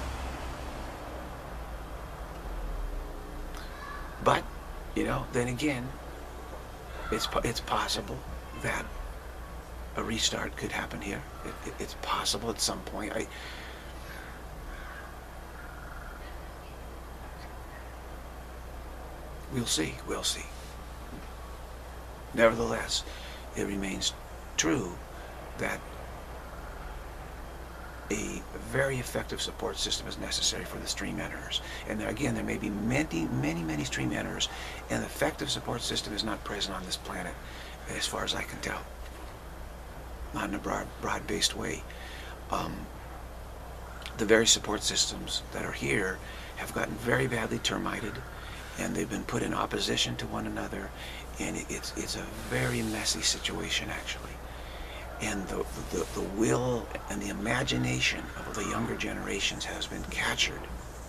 But, you know, then again, it's it's possible that a restart could happen here. It, it, it's possible at some point. I, we'll see. We'll see. Nevertheless, it remains true that a very effective support system is necessary for the stream enterers. And there, again, there may be many, many, many stream enterers, and the effective support system is not present on this planet, as far as I can tell. Not in a broad, broad-based way. Um, the very support systems that are here have gotten very badly termited, and they've been put in opposition to one another, and it, it's it's a very messy situation, actually. And the, the, the will and the imagination of the younger generations has been captured.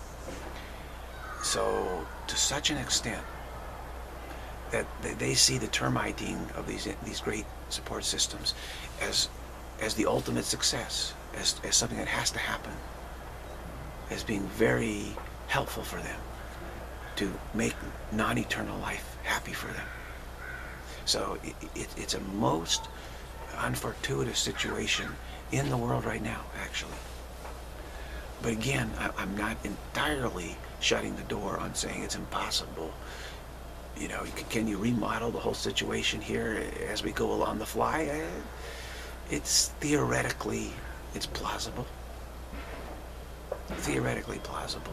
So, to such an extent that they see the termiting of these these great support systems as as the ultimate success, as, as something that has to happen, as being very helpful for them to make non-eternal life happy for them. So it, it, it's a most unfortuitous situation in the world right now, actually. But again, I, I'm not entirely shutting the door on saying it's impossible. You know, can you remodel the whole situation here as we go along the fly? It's theoretically, it's plausible. Theoretically plausible.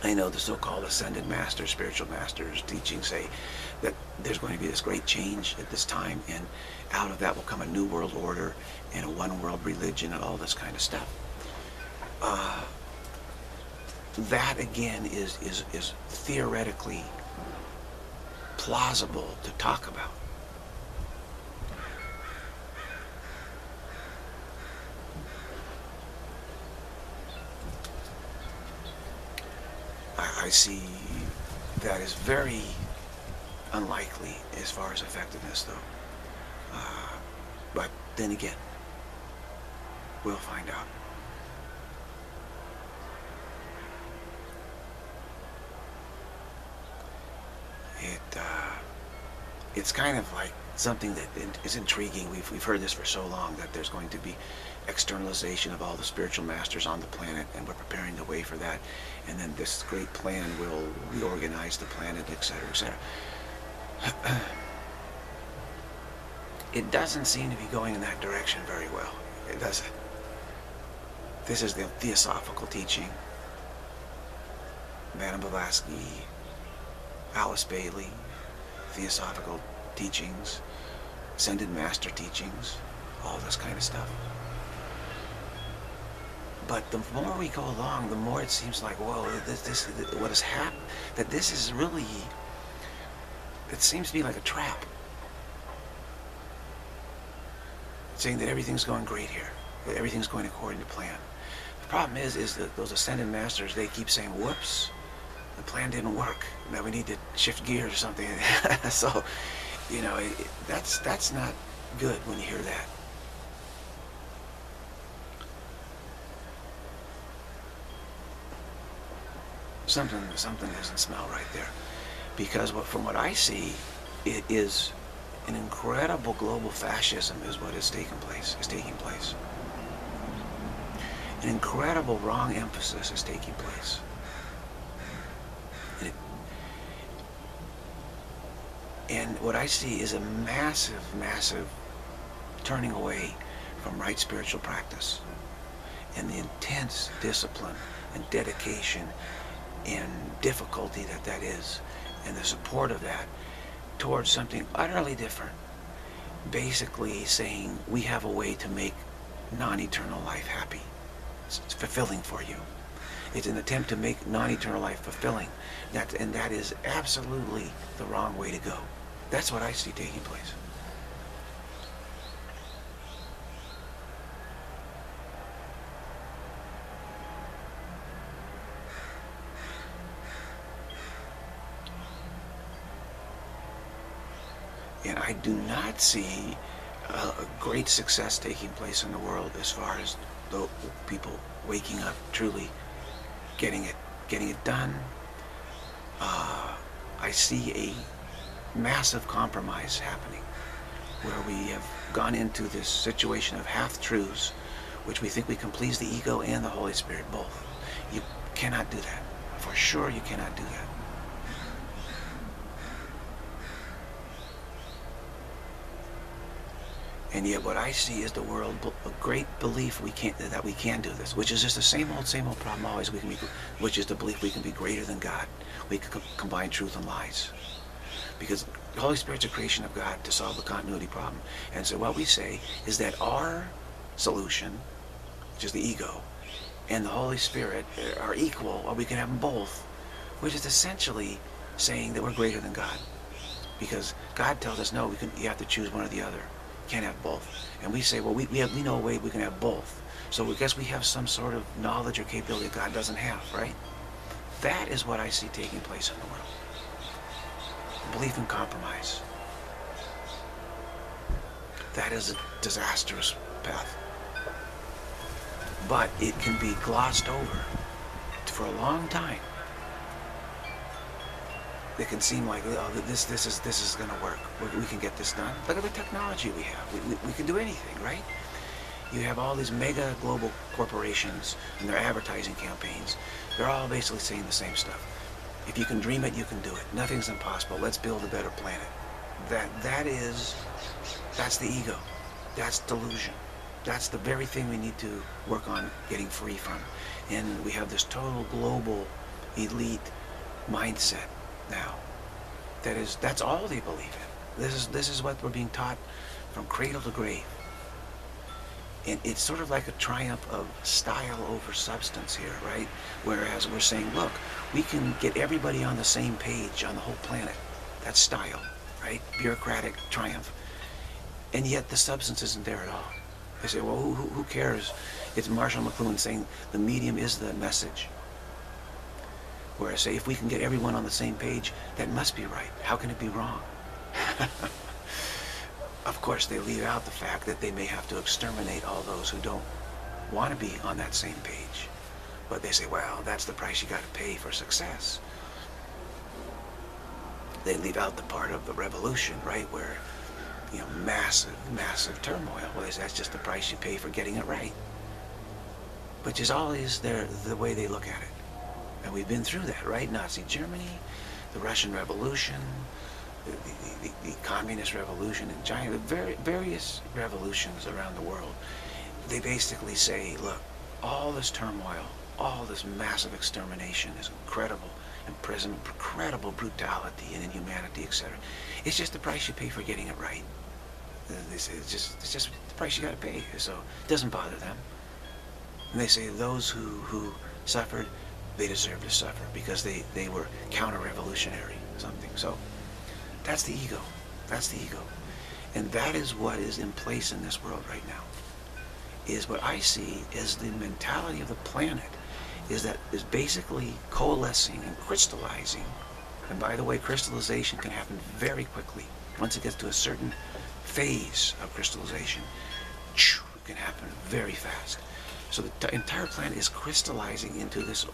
I know the so-called ascended masters, spiritual masters, teachings say that there's going to be this great change at this time, and out of that will come a new world order and a one world religion and all this kind of stuff. Uh, that again is, is, is theoretically plausible to talk about. I, I see that is very unlikely as far as effectiveness, though. Uh, but then again, we'll find out. It, uh, it's kind of like something that is intriguing. We've, we've heard this for so long, that there's going to be externalization of all the spiritual masters on the planet, and we're preparing the way for that. And then this great plan will reorganize the planet, et cetera, et cetera. It doesn't seem to be going in that direction very well. It doesn't. This is the theosophical teaching. Madame Blavatsky, Alice Bailey, theosophical teachings, ascended master teachings, all this kind of stuff. But the more we go along, the more it seems like, whoa, this, this, what has happened, that this is really, it seems to be like a trap. Saying that everything's going great here, that everything's going according to plan. The problem is, is that those ascended masters, they keep saying, whoops, the plan didn't work. Now we need to shift gears or something. So, you know, it, that's that's not good when you hear that. Something something doesn't smell right there, because what, from what I see, it is an incredible global fascism is what is taking place. Is taking place. An incredible wrong emphasis is taking place. It, and what I see is a massive, massive turning away from right spiritual practice, and the intense discipline and dedication and difficulty that that is, and the support of that towards something utterly different. Basically saying we have a way to make non-eternal life happy. It's, it's fulfilling for you. It's an attempt to make non-eternal life fulfilling. That, and that is absolutely the wrong way to go. That's what I see taking place. And I do not see a, a great success taking place in the world as far as the people waking up, truly getting it, getting it done. Uh, I see a massive compromise happening, where we have gone into this situation of half-truths, which we think we can please the ego and the Holy Spirit both. You cannot do that. For sure, you cannot do that. And yet what I see is the world, a great belief we can't, that we can do this, which is just the same old, same old problem always, we can be, which is the belief we can be greater than God. We can co combine truth and lies. Because the Holy Spirit's a creation of God to solve the continuity problem. And so what we say is that our solution, which is the ego, and the Holy Spirit are equal, or we can have them both, which is essentially saying that we're greater than God. Because God tells us, no, we can, you have to choose one or the other. Can't have both. And we say, well, we, we, have, we know a way we can have both. So I guess we have some sort of knowledge or capability that God doesn't have, right? That is what I see taking place in the world. Belief in compromise. That is a disastrous path. But it can be glossed over for a long time. It can seem like, oh, this this is this is going to work. We, we can get this done. Look at the technology we have. We, we, we can do anything, right? You have all these mega global corporations and their advertising campaigns. They're all basically saying the same stuff. If you can dream it, you can do it. Nothing's impossible. Let's build a better planet. That that is, that's the ego. That's delusion. That's the very thing we need to work on getting free from. And we have this total global elite mindset now. That is, that's all they believe in. This is, this is what we're being taught from cradle to grave. And it's sort of like a triumph of style over substance here, right? Whereas we're saying, look, we can get everybody on the same page on the whole planet. That's style, right? Bureaucratic triumph. And yet the substance isn't there at all. They say, well, who, who cares? It's Marshall McLuhan saying the medium is the message. Whereas, say, if we can get everyone on the same page, that must be right. How can it be wrong? Of course, they leave out the fact that they may have to exterminate all those who don't want to be on that same page. But they say, well, that's the price you got to pay for success. They leave out the part of the revolution, right, where, you know, massive, massive turmoil. Well, they say that's just the price you pay for getting it right. Which is always their, the way they look at it. And we've been through that, right? Nazi Germany, the Russian Revolution, the, the, the, the Communist Revolution in China, the very, various revolutions around the world. They basically say, look, all this turmoil, all this massive extermination, this incredible imprisonment, incredible brutality and inhumanity, et cetera. It's just the price you pay for getting it right. They say it's just, it's just the price you got to pay. So it doesn't bother them. And they say those who, who suffered, they deserve to suffer because they, they were counter-revolutionary or something. So that's the ego. That's the ego. And that is what is in place in this world right now. Is what I see as the mentality of the planet is that is basically coalescing and crystallizing. And by the way, crystallization can happen very quickly. Once it gets to a certain phase of crystallization, it can happen very fast. So the entire planet is crystallizing into this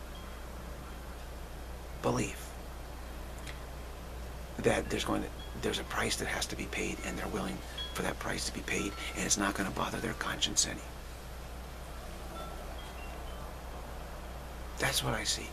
belief that there's going to there's a price that has to be paid, and they're willing for that price to be paid, and it's not going to bother their conscience any. That's what I see.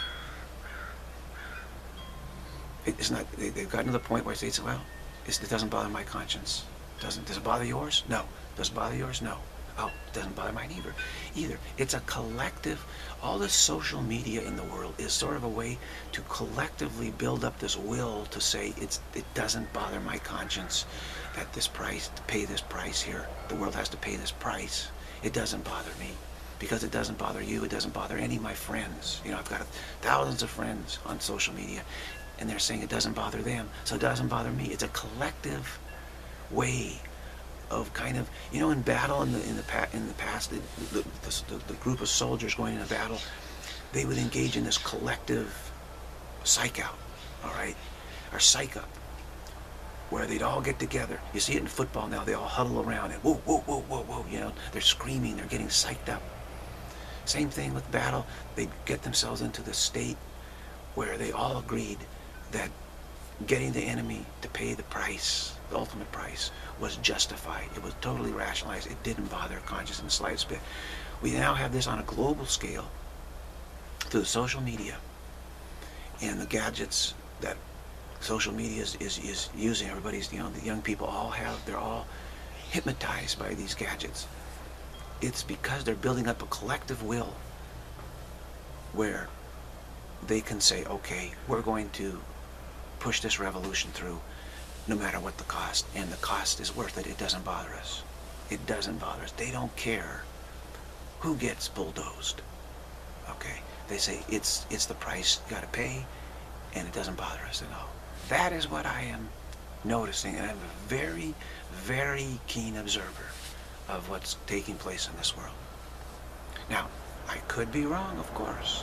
It's not. They, they've gotten to the point where they say, "Well, it's, it doesn't bother my conscience. Doesn't does it bother yours? No. Does it bother yours? No. Oh, it doesn't bother mine either. Either. It's a collective. All this social media in the world is sort of a way to collectively build up this will to say it's it doesn't bother my conscience that this price, to pay this price here, the world has to pay this price. It doesn't bother me. Because it doesn't bother you, it doesn't bother any of my friends. You know, I've got thousands of friends on social media, and they're saying it doesn't bother them, so it doesn't bother me. It's a collective way of kind of, you know, in battle in the in the pa in the past, the the, the the group of soldiers going into battle, they would engage in this collective psych out, all right, or psych up, where they'd all get together. You see it in football now; they all huddle around and whoa, whoa, whoa, whoa, whoa. You know, they're screaming, they're getting psyched up. Same thing with battle. They get themselves into the state where they all agreed that getting the enemy to pay the price, the ultimate price, was justified. It was totally rationalized. It didn't bother their conscience in the slightest bit. We now have this on a global scale through social media and the gadgets that social media is, is, is using. Everybody's, you know, the young people all have, they're all hypnotized by these gadgets. It's because they're building up a collective will where they can say, okay, we're going to push this revolution through no matter what the cost, and the cost is worth it. It doesn't bother us. It doesn't bother us. They don't care who gets bulldozed. Okay? They say it's it's the price you got to pay, and it doesn't bother us at all. That is what I am noticing, and I'm a very, very keen observer of what's taking place in this world. Now, I could be wrong, of course,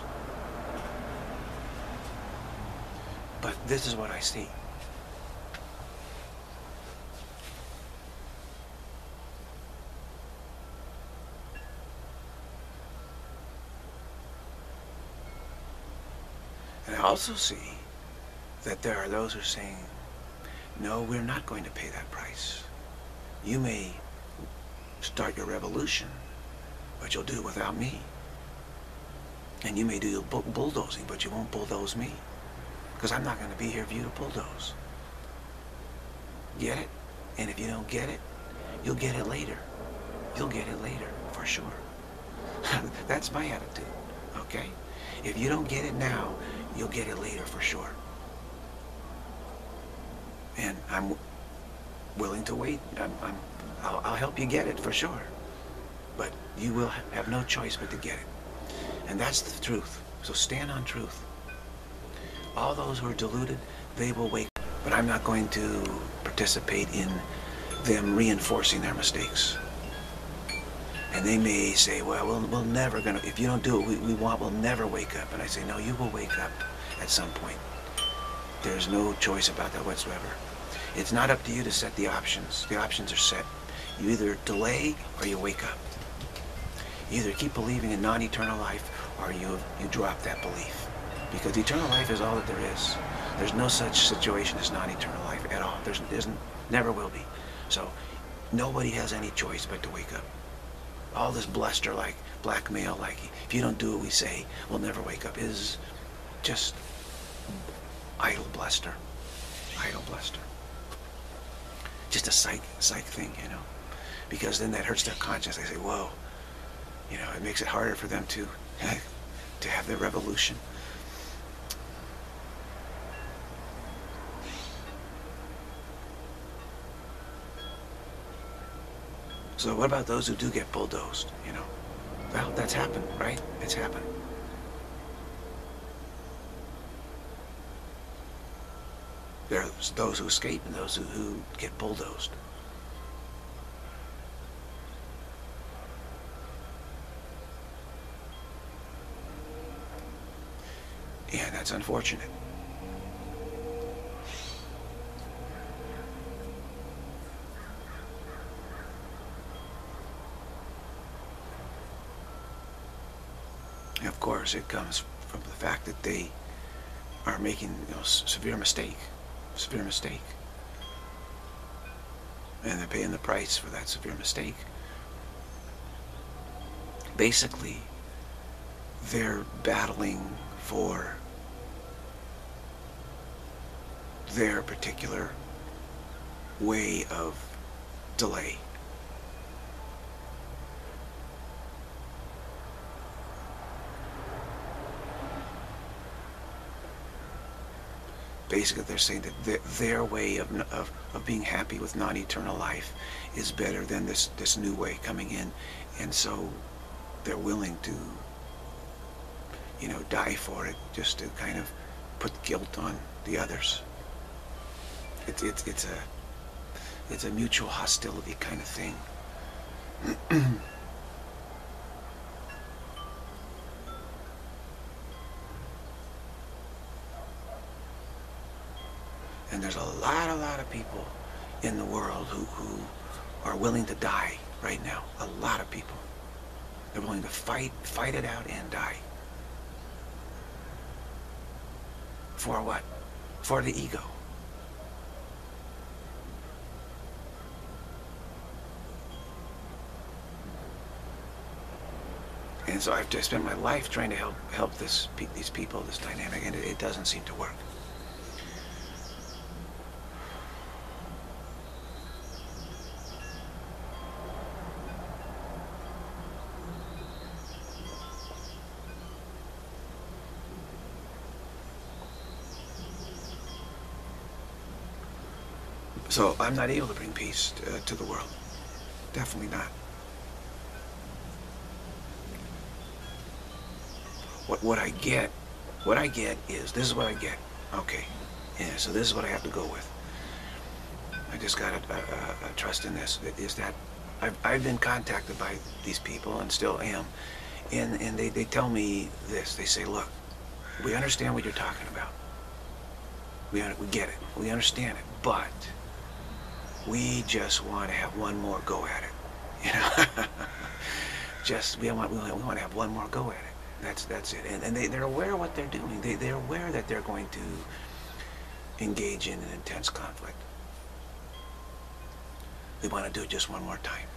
but this is what I see. And I also see that there are those who are saying, no, we're not going to pay that price. You may start your revolution, but you'll do it without me. And you may do your bulldozing, but you won't bulldoze me, because I'm not going to be here for you to bulldoze. Get it? And if you don't get it, you'll get it later. You'll get it later, for sure. That's my attitude, okay? If you don't get it now, you'll get it later for sure. And I'm willing to wait. I'm, I'm, I'll, I'll help you get it for sure. But you will have no choice but to get it. And that's the truth. So stand on truth. All those who are deluded, they will wake up. But I'm not going to participate in them reinforcing their mistakes. And they may say, well, we'll, we'll never gonna, if you don't do what we, we want, we'll never wake up. And I say, no, you will wake up at some point. There's no choice about that whatsoever. It's not up to you to set the options. The options are set. You either delay or you wake up. You either keep believing in non-eternal life or you, you drop that belief. Because eternal life is all that there is. There's no such situation as non-eternal life at all. There's, there's never will be. So nobody has any choice but to wake up. All this bluster, like blackmail, like if you don't do what we say, we'll never wake up, is just idle bluster. Idle bluster. Just a psych, psych thing, you know. Because then that hurts their conscience. They say, whoa. You know, it makes it harder for them to, to have their revolution. So what about those who do get bulldozed, you know? Well, that's happened, right? It's happened. There's those who escape and those who, who get bulldozed. Yeah, that's unfortunate. Of course, it comes from the fact that they are making, you know, severe mistake, severe mistake, and they're paying the price for that severe mistake. Basically, they're battling for their particular way of delay. Basically, they're saying that their, their way of, of, of being happy with non-eternal life is better than this, this new way coming in. And so they're willing to, you know, die for it, just to kind of put guilt on the others. It's, it's, it's, a, it's a mutual hostility kind of thing. And there's a lot, a lot of people in the world who, who are willing to die right now. A lot of people. They're willing to fight, fight it out and die. For what? For the ego. And so I've just spent my life trying to help help this these people, this dynamic, and it, it doesn't seem to work. So I'm not able to bring peace to, uh, to the world. Definitely not. What, what I get, what I get is, this is what I get. Okay, yeah, so this is what I have to go with. I just got to uh, uh, trust in this, is that I've, I've been contacted by these people, and still am, and, and they, they tell me this. They say, look, we understand what you're talking about. We, we get it. We understand it, but we just want to have one more go at it. You know, just we want we want, we want to have one more go at it. That's that's it. And, and they they're aware of what they're doing. They they're aware that they're going to engage in an intense conflict. They want to do it just one more time.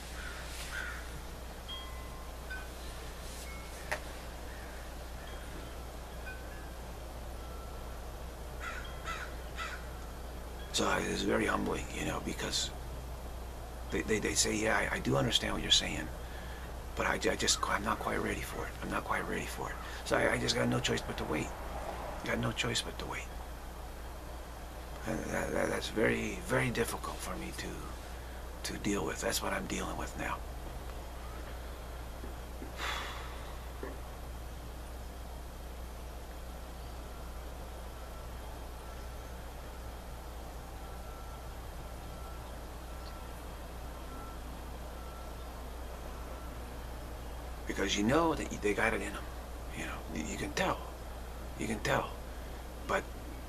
So it's very humbling, you know, because they, they, they say, yeah, I, I do understand what you're saying, But I, I just, I'm not quite ready for it. I'm not quite ready for it. So I, I just got no choice but to wait. Got no choice but to wait. And that, that, that's very, very difficult for me to, to deal with. That's what I'm dealing with now. Because you know that they got it in them. You know, you can tell. You can tell. But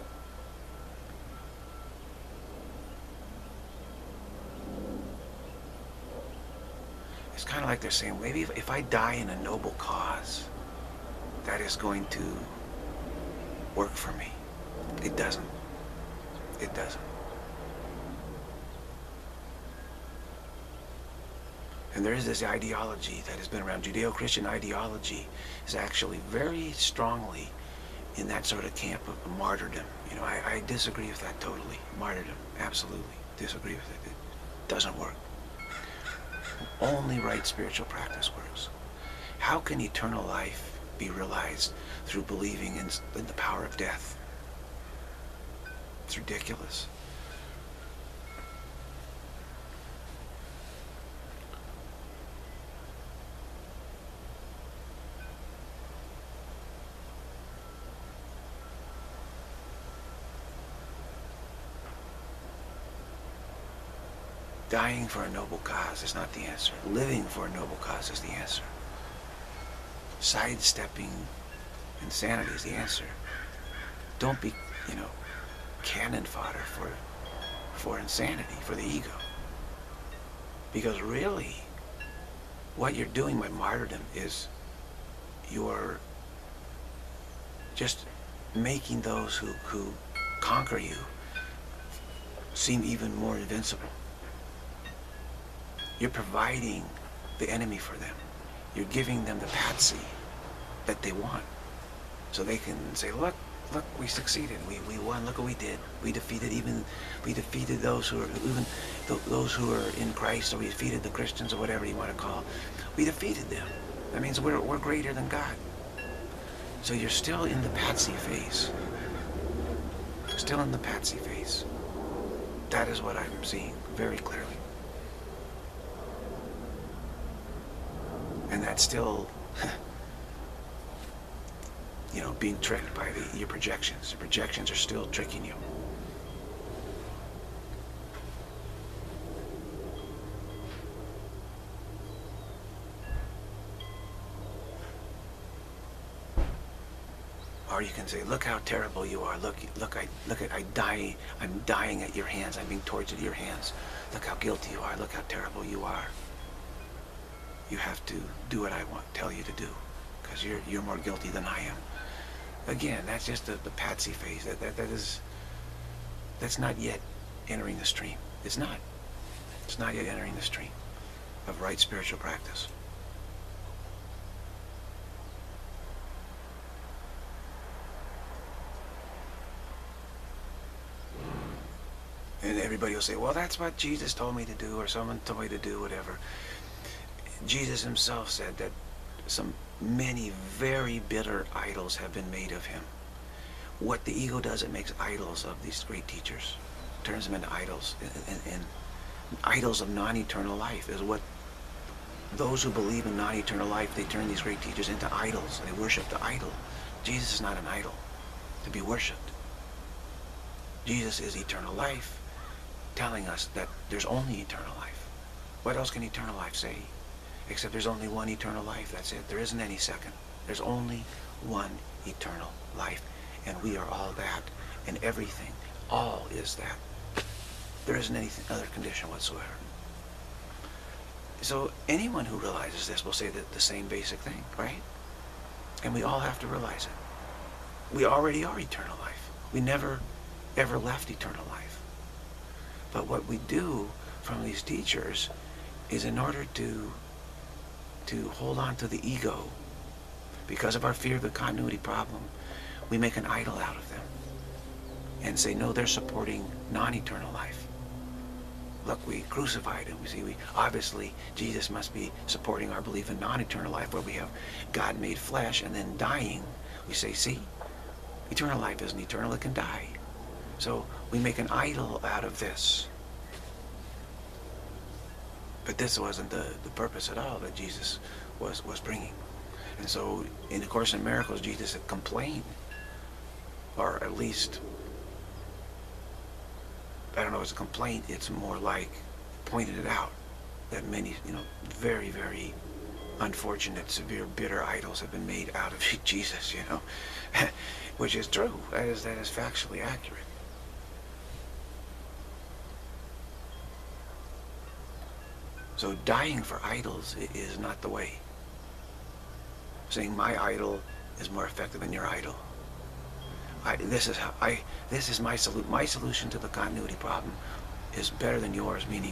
it's kind of like they're saying, maybe if, if I die in a noble cause, that is going to work for me. It doesn't. It doesn't. And there is this ideology that has been around. Judeo-Christian ideology is actually very strongly in that sort of camp of martyrdom. You know, I, I disagree with that totally. Martyrdom, absolutely. Disagree with it. It doesn't work. Only right spiritual practice works. How can eternal life be realized through believing in, in the power of death? It's ridiculous. Dying for a noble cause is not the answer. Living for a noble cause is the answer. Sidestepping insanity is the answer. Don't be, you know, cannon fodder for, for insanity, for the ego. Because really, what you're doing by martyrdom is you're just making those who, who conquer you seem even more invincible. You're providing the enemy for them. You're giving them the patsy that they want. So they can say, look, look, we succeeded. We, we won. Look what we did. We defeated even, we defeated those who are, even th those who are in Christ, or we defeated the Christians, or whatever you want to call. We defeated them. That means we're, we're greater than God. So you're still in the patsy phase. Still in the patsy phase. That is what I'm seeing very clearly. And that's still, you know, being tricked by the, your projections. The projections are still tricking you. Or you can say, look how terrible you are. Look, look, I, look at, I die, I'm dying at your hands. I'm being tortured at your hands. Look how guilty you are. Look how terrible you are. You have to do what I want, tell you to do, because you're you're more guilty than I am. Again, that's just the, the patsy phase. That, that that is that's not yet entering the stream. It's not. It's not yet entering the stream of right spiritual practice. And everybody will say, well, that's what Jesus told me to do, or someone told me to do, whatever. Jesus himself said that some many very bitter idols have been made of him. What the ego does, it makes idols of these great teachers. Turns them into idols. And, and, and idols of non-eternal life is what those who believe in non-eternal life, they turn these great teachers into idols. They worship the idol. Jesus is not an idol to be worshipped. Jesus is eternal life, telling us that there's only eternal life. What else can eternal life say? Except there's only one eternal life. That's it. There isn't any second. There's only one eternal life. And we are all that. And everything, all is that. There isn't any other condition whatsoever. So anyone who realizes this will say that the same basic thing, right? And we all have to realize it. We already are eternal life. We never, ever left eternal life. But what we do from these teachers is, in order to to hold on to the ego, because of our fear of the continuity problem, we make an idol out of them and say, no, they're supporting non-eternal life. look, we crucified him. We see, we obviously Jesus must be supporting our belief in non-eternal life, where we have God made flesh and then dying. We say, see, eternal life isn't eternal, it can die. So we make an idol out of this. But this wasn't the, the purpose at all that Jesus was, was bringing. And so in the Course in Miracles, Jesus had complained, or at least, I don't know if it's a complaint, it's more like pointed it out, that many, you know, very, very unfortunate, severe, bitter idols have been made out of Jesus, you know, which is true. That is, that is factually accurate. So dying for idols is not the way. Saying my idol is more effective than your idol. I, this is how I. This is my solu My solution to the continuity problem is better than yours. Meaning,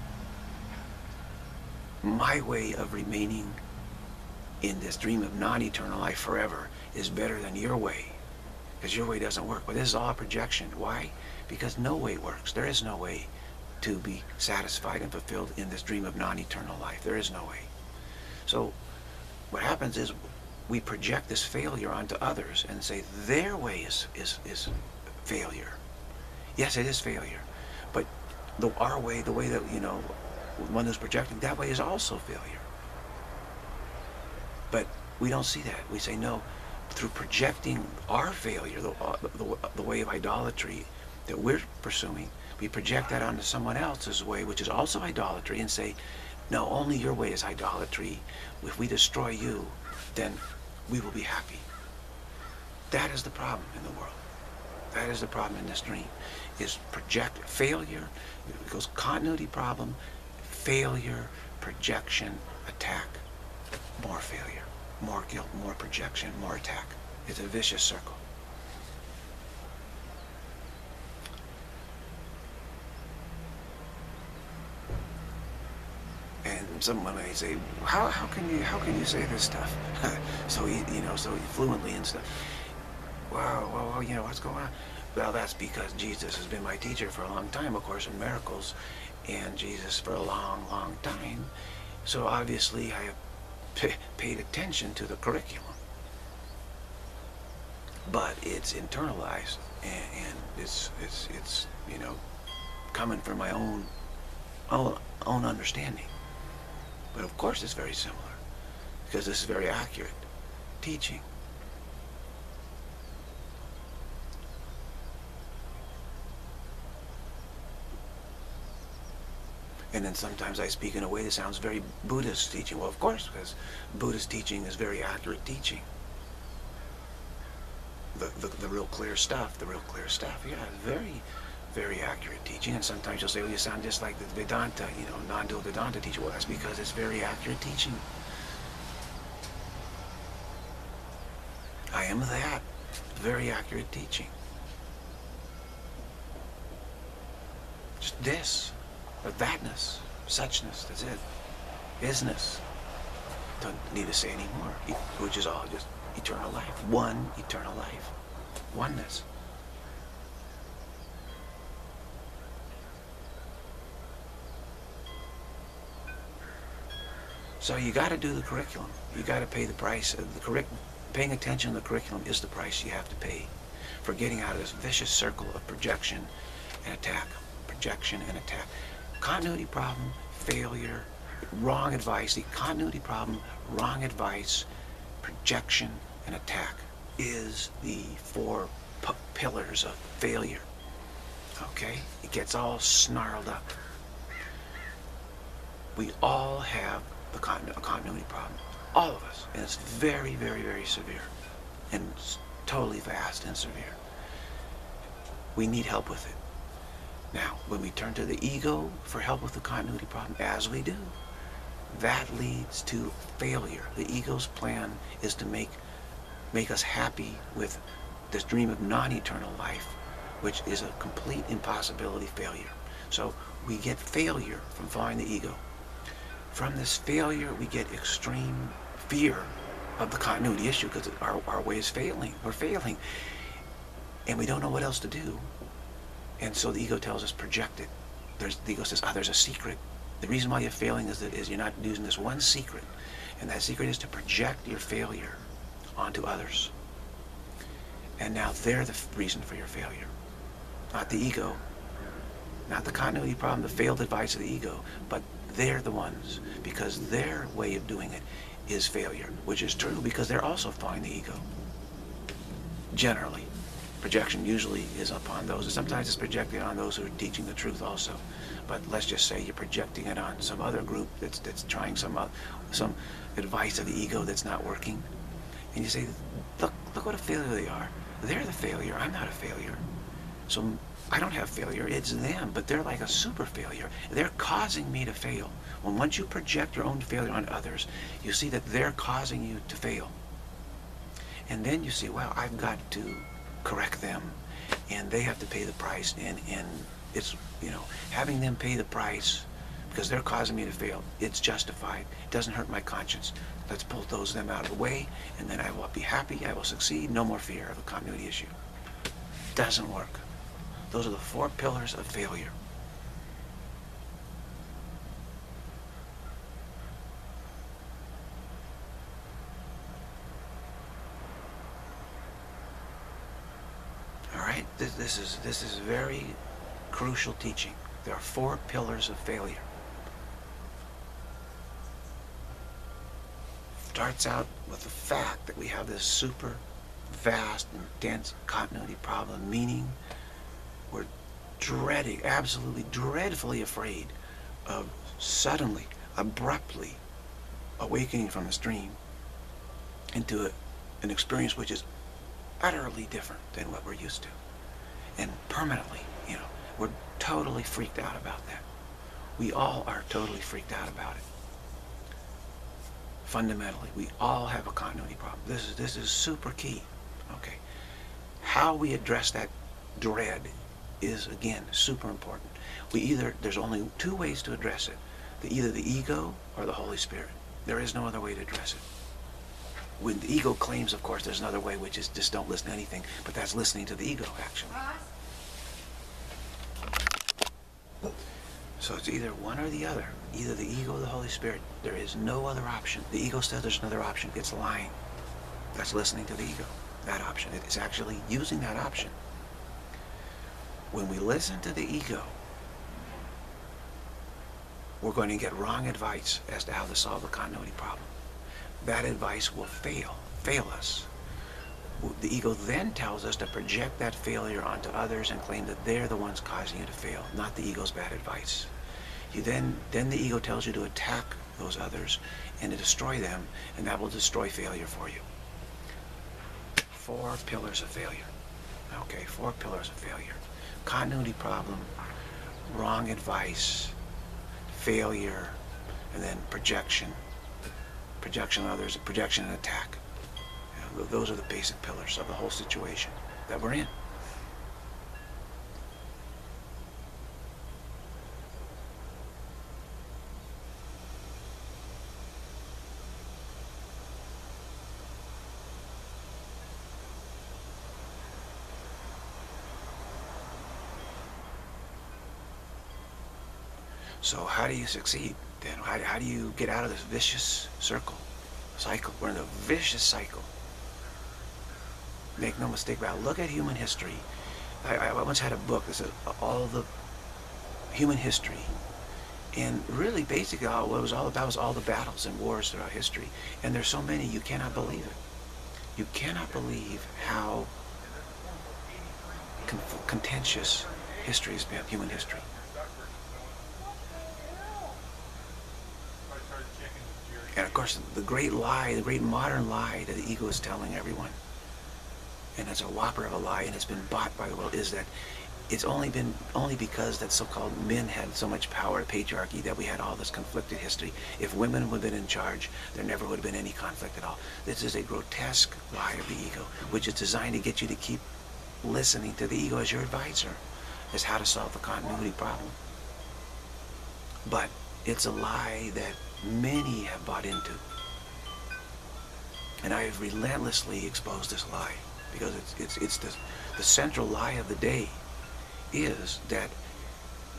my way of remaining in this dream of non-eternal life forever is better than your way, because your way doesn't work. But this is all a projection. Why? Because no way works. There is no way to be satisfied and fulfilled in this dream of non-eternal life. There is no way. So what happens is we project this failure onto others and say their way is, is, is failure. Yes, it is failure. But the, our way, the way that, you know, one who's projecting, that way is also failure. But we don't see that. We say, no, through projecting our failure, the, the, the way of idolatry that we're pursuing, we project that onto someone else's way, which is also idolatry, and say, no, only your way is idolatry. If we destroy you, then we will be happy. That is the problem in the world. That is the problem in this dream, is project failure. It goes continuity problem, failure, projection, attack, more failure, more guilt, more projection, more attack. It's a vicious circle. And someone may say, how, how can you how can you say this stuff so you know so fluently and stuff? Wow, well, well, you know what's going on? Well, that's because Jesus has been my teacher for a long time, of course, in miracles, and Jesus for a long, long time. So obviously, I have paid attention to the curriculum, but it's internalized, and, and it's it's it's you know coming from my own own own understanding. But of course it's very similar, because this is very accurate teaching. And then sometimes I speak in a way that sounds very Buddhist teaching. Well, of course, because Buddhist teaching is very accurate teaching. The, the, the real clear stuff, the real clear stuff, yeah, very, very accurate teaching. And sometimes you'll say, well, you sound just like the Vedanta, you know, non-dual Vedanta teacher. Well, that's because it's very accurate teaching. I am that. Very accurate teaching. Just this, but thatness, suchness, that's it. Isness. Don't need to say any more, which is all just eternal life. One eternal life. Oneness. So you got to do the curriculum. You got to pay the price. The correct, paying attention to the curriculum is the price you have to pay for getting out of this vicious circle of projection and attack. Projection and attack. Continuity problem, failure, wrong advice. The continuity problem, wrong advice, projection, and attack is the four p pillars of failure. Okay? It gets all snarled up. We all have the continu a continuity problem. All of us. And it's very, very, very severe. And it's totally vast and severe. We need help with it. Now, when we turn to the ego for help with the continuity problem, as we do, that leads to failure. The ego's plan is to make make us happy with this dream of non-eternal life, which is a complete impossibility failure. So we get failure from following the ego. From this failure, we get extreme fear of the continuity issue, because our, our way is failing. We're failing. And we don't know what else to do. And so the ego tells us, project it. there's, the ego says, ah, there's a secret. The reason why you're failing is that is you're not using this one secret. And that secret is to project your failure onto others. And now they're the reason for your failure. Not the ego. Not the continuity problem, the failed advice of the ego. But they're the ones. Because their way of doing it is failure. Which is true because they're also following the ego. Generally. Projection usually is upon those. And sometimes it's projected on those who are teaching the truth also. But let's just say you're projecting it on some other group that's, that's trying some, uh, some advice of the ego that's not working. And you say, look, look what a failure they are. They're the failure. I'm not a failure. So I don't have failure. It's them. But they're like a super failure. They're causing me to fail. When once you project your own failure on others, you see that they're causing you to fail. And then you see, well, I've got to correct them. And they have to pay the price. And, and it's, you know, having them pay the price because they're causing me to fail. It's justified. It doesn't hurt my conscience. Let's pull those them out of the way, and then I will be happy. I will succeed. No more fear of a continuity issue. Doesn't work. Those are the four pillars of failure. All right. This, this is this is very crucial teaching. There are four pillars of failure. Starts out with the fact that we have this super vast, intense continuity problem, meaning we're dreading, absolutely dreadfully afraid of suddenly, abruptly awakening from this dream into a, an experience which is utterly different than what we're used to. And permanently, you know, we're totally freaked out about that. We all are totally freaked out about it. Fundamentally, we all have a continuity problem. This is this is super key. Okay, how we address that dread is again super important. We either there's only two ways to address it: the either the ego or the Holy Spirit. There is no other way to address it. When the ego claims, of course, there's another way, which is just don't listen to anything. But that's listening to the ego, actually. So it's either one or the other, either the ego or the Holy Spirit. There is no other option. The ego says there's another option. It's lying. That's listening to the ego, that option. It's actually using that option. When we listen to the ego, we're going to get wrong advice as to how to solve the continuity problem. That advice will fail, fail us. The ego then tells us to project that failure onto others and claim that they're the ones causing you to fail, not the ego's bad advice. You then, then the ego tells you to attack those others and to destroy them, and that will destroy failure for you. Four pillars of failure. Okay, four pillars of failure. Continuity problem, wrong advice, failure, and then projection. Projection on others, projection and attack. You know, those are the basic pillars of the whole situation that we're in. So how do you succeed then? How, how do you get out of this vicious circle, cycle? We're in a vicious cycle. Make no mistake about it. Look at human history. I, I once had a book that said all the human history. And really, basically, all, what it was all about was all the battles and wars throughout history. And there's so many, you cannot believe it. You cannot believe how con contentious history has been, human history. And of course, the great lie, the great modern lie that the ego is telling everyone, and it's a whopper of a lie, and it's been bought by the world, is that it's only been only because that so-called men had so much power, patriarchy, that we had all this conflicted history. If women would have been in charge, there never would have been any conflict at all. This is a grotesque lie of the ego, which is designed to get you to keep listening to the ego as your advisor, as how to solve the continuity problem. But it's a lie that many have bought into. And I have relentlessly exposed this lie, because it's, it's, it's the, the central lie of the day is that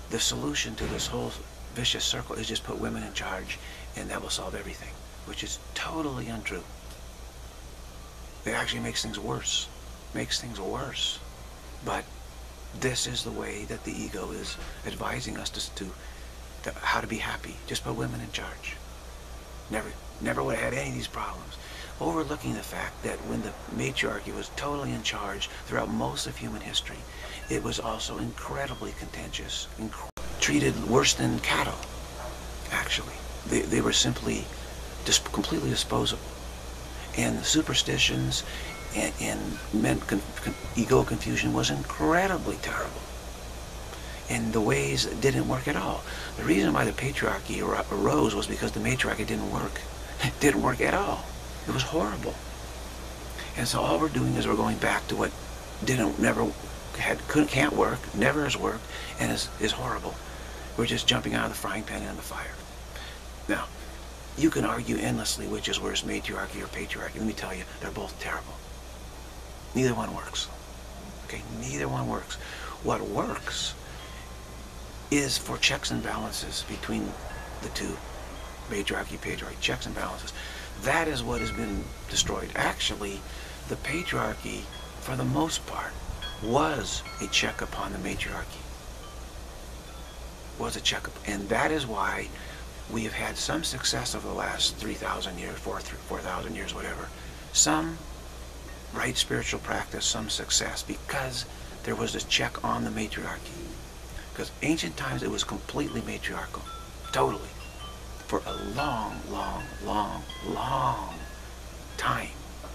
the solution to this whole vicious circle is just put women in charge and that will solve everything, which is totally untrue. It actually makes things worse. Makes things worse. But this is the way that the ego is advising us to, to, to how to be happy. Just put women in charge. Never, never would have had any of these problems. Overlooking the fact that when the matriarchy was totally in charge throughout most of human history, it was also incredibly contentious, inc treated worse than cattle, actually. They, they were simply just completely disposable. And the superstitions and, and men, con, con, ego confusion was incredibly terrible. And the ways didn't work at all. The reason why the patriarchy arose was because the matriarchy didn't work. It didn't work at all. It was horrible. And so all we're doing is we're going back to what didn't, never had, couldn't, can't work, never has worked, and is, is horrible. We're just jumping out of the frying pan into the fire. Now, you can argue endlessly which is worse, matriarchy or patriarchy. Let me tell you, they're both terrible. Neither one works. Okay, neither one works. What works is for checks and balances between the two, matriarchy, patriarchy, checks and balances. That is what has been destroyed. Actually, the patriarchy, for the most part, was a check upon the matriarchy. Was a check up, and that is why we have had some success over the last three thousand years, four thousand years, whatever. Some right spiritual practice, some success, because there was this check on the matriarchy. Because ancient times it was completely matriarchal, totally, for a long, long, long, long time.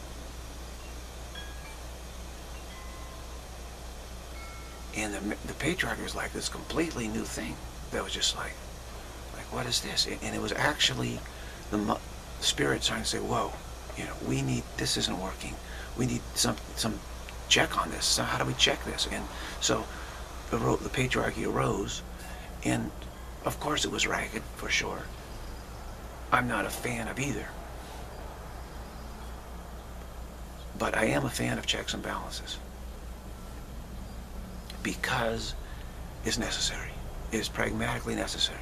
And the, the patriarchy was like this completely new thing that was just like, like what is this? And it was actually the spirit trying to say, whoa, you know, we need, this isn't working. We need some some check on this. So how do we check this? And so the, the patriarchy arose, and of course it was ragged for sure. I'm not a fan of either, but I am a fan of checks and balances because it's necessary. It is pragmatically necessary.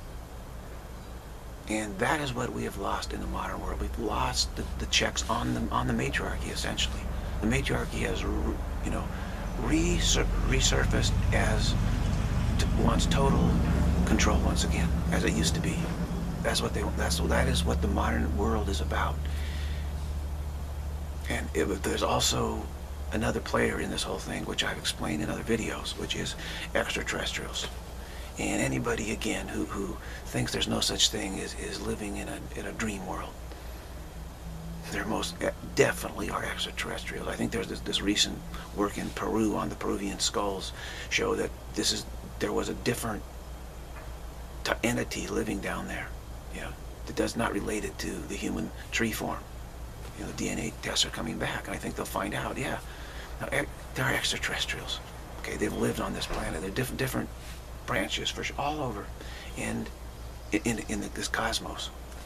And that is what we have lost in the modern world. We've lost the, the checks on the on the matriarchy, essentially. The matriarchy has, you know, resur resurfaced as t wants total control once again, as it used to be. That's what they. That's that is what the modern world is about. And it, there's also another player in this whole thing, which I've explained in other videos, which is extraterrestrials. And anybody, again, who, who thinks there's no such thing is, is living in a, in a dream world. There most definitely are extraterrestrials. I think there's this, this recent work in Peru on the Peruvian skulls show that this is there was a different t entity living down there. You know, that does not related to the human tree form. You know, the D N A tests are coming back, and I think they'll find out. Yeah, now, there are extraterrestrials. Okay, they've lived on this planet. They're different different. branches for sure, all over, and in, in the, this cosmos.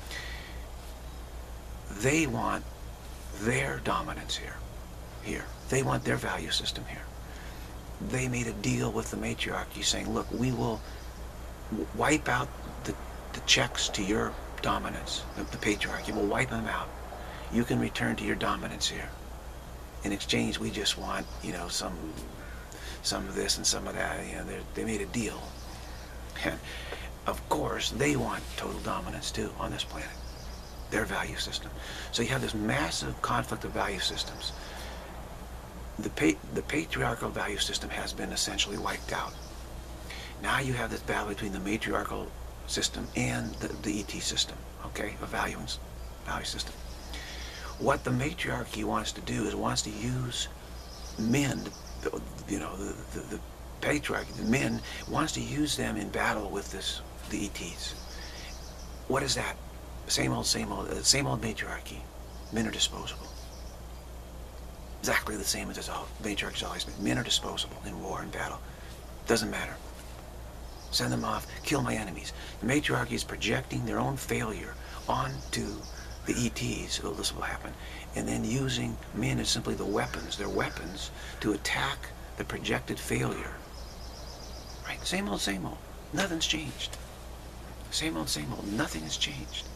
They want their dominance here. Here. They want their value system here. They made a deal with the matriarchy saying, look, we will wipe out the, the checks to your dominance. The, the patriarchy will wipe them out. You can return to your dominance here. In exchange, we just want, you know, some some of this and some of that. You know, they made a deal. And of course, they want total dominance too on this planet, their value system. So you have this massive conflict of value systems. The, pa the patriarchal value system has been essentially wiped out. Now you have this battle between the matriarchal system and the, the E T system, okay, a value, value system. What the matriarchy wants to do is wants to use men, the, you know, the, the, the patriarchy, the men, wants to use them in battle with this, the E Ts. What is that? Same old, same old, uh, same old matriarchy. Men are disposable. Exactly the same as all matriarchy's always been. Men are disposable in war and battle. Doesn't matter. Send them off, kill my enemies. The matriarchy is projecting their own failure onto the E Ts, so this will happen, and then using men as simply the weapons, their weapons, to attack the projected failure. Right? Same old, same old. Nothing's changed. Same old, same old. Nothing has changed.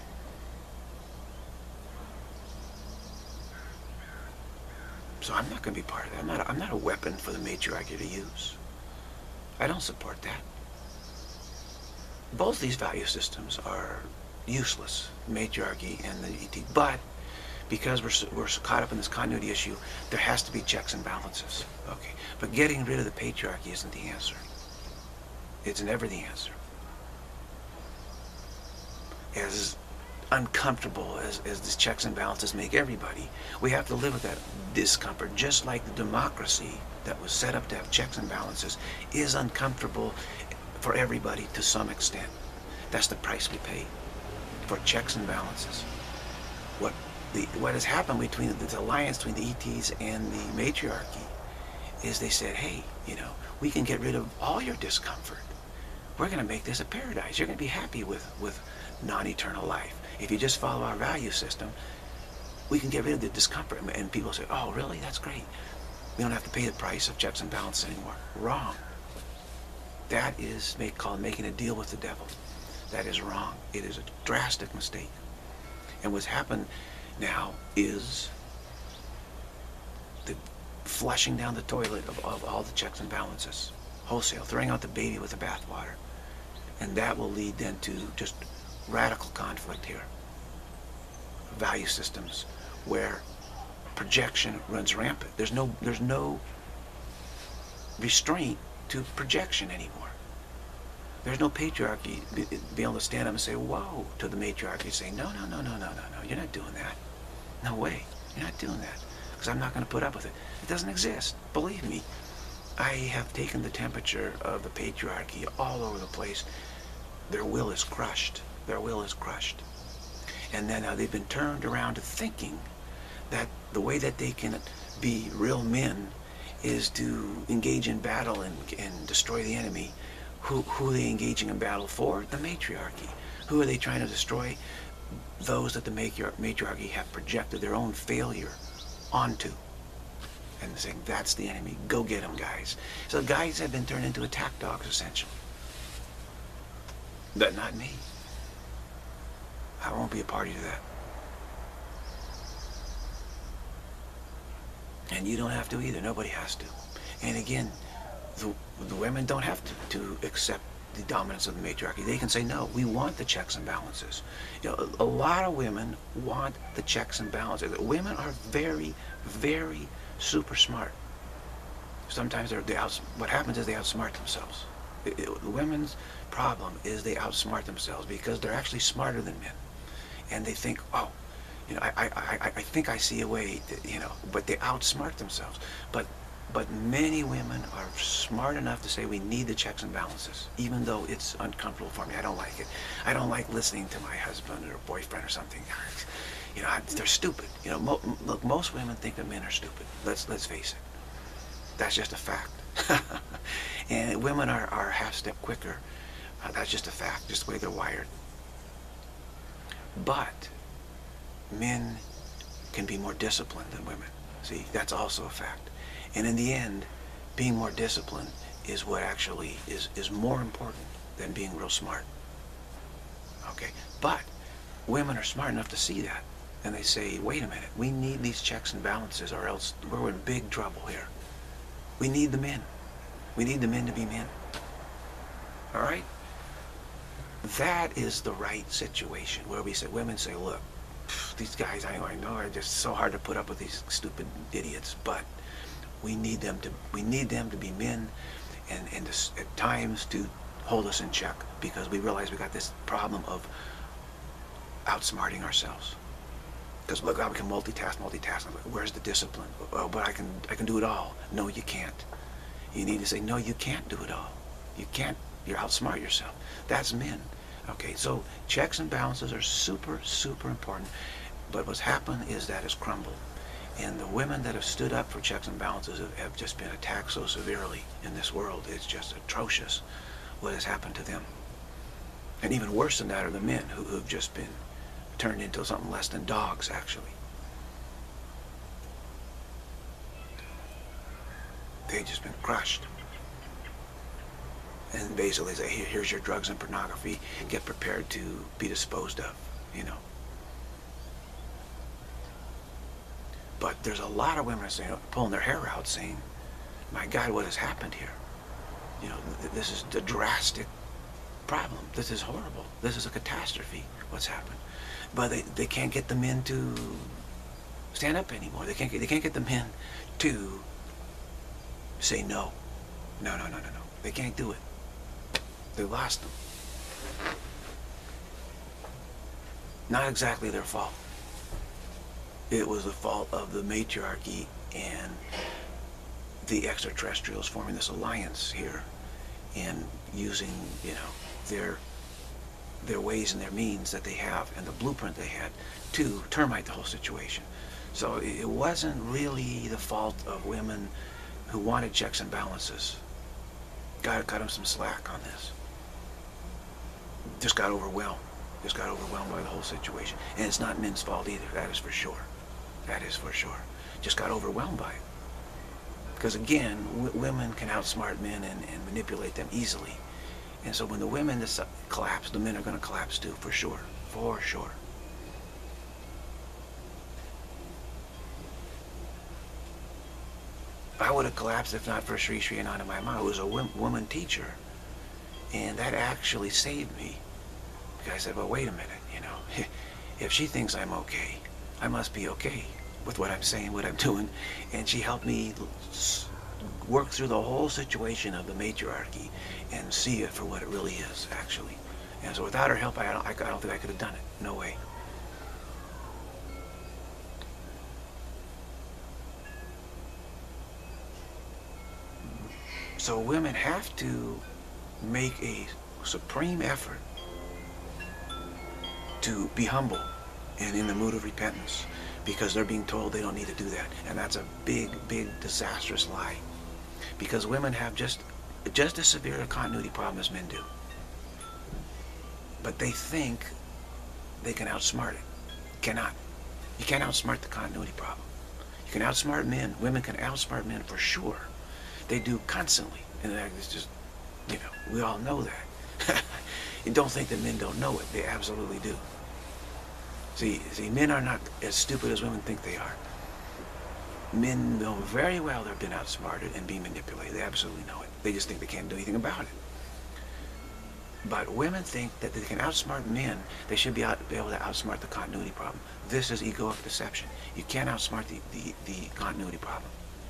So I'm not going to be part of that. I'm not, I'm not a weapon for the matriarchy to use. I don't support that. Both these value systems are useless, matriarchy and the E T. But because we're, we're caught up in this continuity issue, there has to be checks and balances. Okay, but getting rid of the patriarchy isn't the answer. It's never the answer. As uncomfortable as, as these checks and balances make everybody, we have to live with that discomfort, just like the democracy that was set up to have checks and balances is uncomfortable for everybody to some extent. That's the price we pay for checks and balances. What the what has happened between this alliance between the E Ts and the matriarchy is they said, hey, you know, we can get rid of all your discomfort. We're going to make this a paradise. You're going to be happy with, with non-eternal life. If you just follow our value system, we can get rid of the discomfort. And people say, oh, really? That's great. We don't have to pay the price of checks and balances anymore. Wrong. That is make, called making a deal with the devil. That is wrong. It is a drastic mistake. And what's happened now is the flushing down the toilet of, of all the checks and balances. Wholesale, throwing out the baby with the bathwater. And that will lead then to just radical conflict here. Value systems where projection runs rampant. There's no, there's no restraint to projection anymore. There's no patriarchy be, be able to stand up and say, whoa, to the matriarchy, saying, no, no, no, no, no, no, no, you're not doing that. No way, you're not doing that. Because I'm not going to put up with it. It doesn't exist. Believe me. I have taken the temperature of the patriarchy all over the place. Their will is crushed. Their will is crushed. And then uh, they've been turned around to thinking that the way that they can be real men is to engage in battle and, and destroy the enemy. Who, who are they engaging in battle for? The matriarchy. Who are they trying to destroy? Those that the matriarchy have projected their own failure onto. And saying, that's the enemy. Go get them, guys. So guys have been turned into attack dogs, essentially. But not me. I won't be a party to that. And you don't have to either. Nobody has to. And again, the, the women don't have to, to accept the dominance of the matriarchy. They can say, no, we want the checks and balances. You know, a, a lot of women want the checks and balances. Women are very, very super smart. Sometimes they're, they out, what happens is they outsmart themselves. It, it, the women's problem is they outsmart themselves because they're actually smarter than men. And they think, oh, you know, I, I, I, I think I see a way, to, you know, but they outsmart themselves. But, but many women are smart enough to say we need the checks and balances, even though it's uncomfortable for me. I don't like it. I don't like listening to my husband or boyfriend or something. You know, they're stupid. You know, mo look, most women think that men are stupid. Let's let's face it. That's just a fact. And women are, are a half step quicker. Uh, that's just a fact, just the way they're wired. But men can be more disciplined than women. See, that's also a fact. And in the end, being more disciplined is what actually is, is more important than being real smart. Okay? But women are smart enough to see that. And they say, wait a minute, we need these checks and balances or else we're in big trouble here. We need the men. We need the men to be men. All right? That is the right situation where we say, women say, look, these guys, I, I know are just so hard to put up with these stupid idiots, but we need them to, we need them to be men and, and to, at times to hold us in check because we realize we got this problem of outsmarting ourselves. Because look, I can multitask, multitask. Where's the discipline? Oh, but I can, I can do it all. No, you can't. You need to say, no, you can't do it all. You can't. You outsmart yourself. That's men. Okay, so checks and balances are super, super important. But what's happened is that it's crumbled. And the women that have stood up for checks and balances have, have just been attacked so severely in this world. It's just atrocious what has happened to them. And even worse than that are the men who have just been turned into something less than dogs, actually. They've just been crushed. and basically say, Here, here's your drugs and pornography, get prepared to be disposed of, you know. But there's a lot of women saying, pulling their hair out saying, my God, what has happened here? You know, th this is the drastic problem. This is horrible. This is a catastrophe, what's happened. But they, they can't get the men to stand up anymore. They can't get, they can't get the men to say no. No, no, no, no, no. They can't do it. They lost them. Not exactly their fault. It was the fault of the matriarchy and the extraterrestrials forming this alliance here and using, you know, their their ways and their means that they have and the blueprint they had to termite the whole situation. So it wasn't really the fault of women who wanted checks and balances. God cut them some slack on this. Just got overwhelmed. Just got overwhelmed by the whole situation. And it's not men's fault either, that is for sure. That is for sure. Just got overwhelmed by it. Because again, w women can outsmart men and, and manipulate them easily. And so when the women collapse, the men are going to collapse too, for sure. For sure. I would have collapsed if not for Sri Sri Ananda my mom, who was a woman teacher. And that actually saved me. Because I said, well, wait a minute, you know. If she thinks I'm okay, I must be okay with what I'm saying, what I'm doing. And she helped me work through the whole situation of the matriarchy and see it for what it really is, actually. And so without her help, I don't, I don't think I could have done it. No way. So women have to make a supreme effort to be humble and in the mood of repentance, because they're being told they don't need to do that. And that's a big, big, disastrous lie. Because women have just, just as severe a continuity problem as men do. But they think they can outsmart it. Cannot. You can't outsmart the continuity problem. You can outsmart men. Women can outsmart men for sure. They do constantly. And it's just, you know, we all know that. You don't think that men don't know it. They absolutely do. See, see, men are not as stupid as women think they are. Men know very well they've been outsmarted and being manipulated. They absolutely know it. They just think they can't do anything about it. But women think that they can outsmart men. They should be, out, be able to outsmart the continuity problem. This is egoic deception. You can't outsmart the, the, the continuity problem.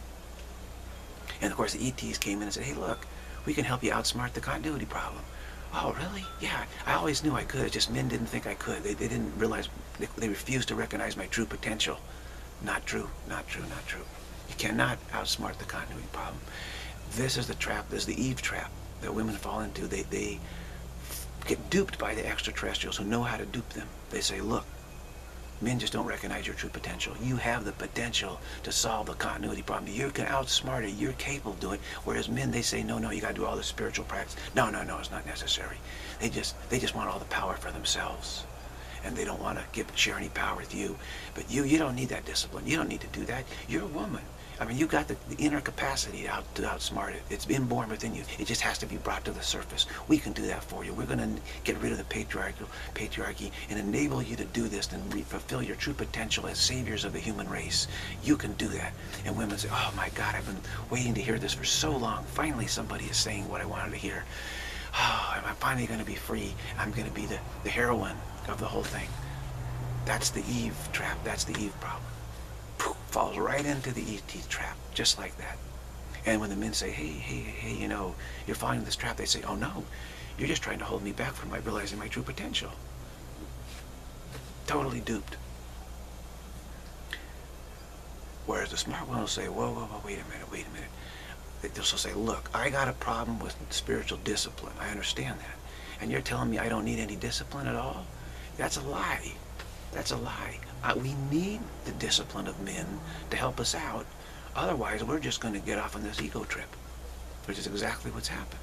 And of course the E Ts came in and said, hey look, we can help you outsmart the continuity problem. Oh really? Yeah, I always knew I could. It's just men didn't think I could. They, they didn't realize, they, they refused to recognize my true potential. Not true, not true, not true. You cannot outsmart the continuity problem. This is the trap, this is the Eve trap that women fall into. They, they get duped by the extraterrestrials who know how to dupe them. They say, look, men just don't recognize your true potential. You have the potential to solve the continuity problem. You can outsmart it. You're capable of doing it. Whereas men, they say, no, no, you got to do all the spiritual practice. No, no, no, it's not necessary. They just, they just want all the power for themselves. And they don't want to give, share any power with you. But you, you don't need that discipline. You don't need to do that. You're a woman. I mean, you've got the, the inner capacity to, out, to outsmart it. It's inborn within you. It just has to be brought to the surface. We can do that for you. We're going to get rid of the patriarchal patriarchy and enable you to do this and re fulfill your true potential as saviors of the human race. You can do that. And women say, oh my God, I've been waiting to hear this for so long. Finally, somebody is saying what I wanted to hear. Oh, am I finally going to be free? I'm going to be the, the heroine of the whole thing. That's the Eve trap. That's the Eve problem. Poof, falls right into the E T trap, just like that. And when the men say, hey, hey, hey, you know, you're falling into this trap, they say, oh no, you're just trying to hold me back from my realizing my true potential. Totally duped. Whereas the smart one will say, whoa, whoa, whoa, wait a minute, wait a minute. They'll say, look, I got a problem with spiritual discipline. I understand that. And you're telling me I don't need any discipline at all? That's a lie. That's a lie. Uh, we need the discipline of men to help us out. Otherwise, we're just going to get off on this ego trip, which is exactly what's happened.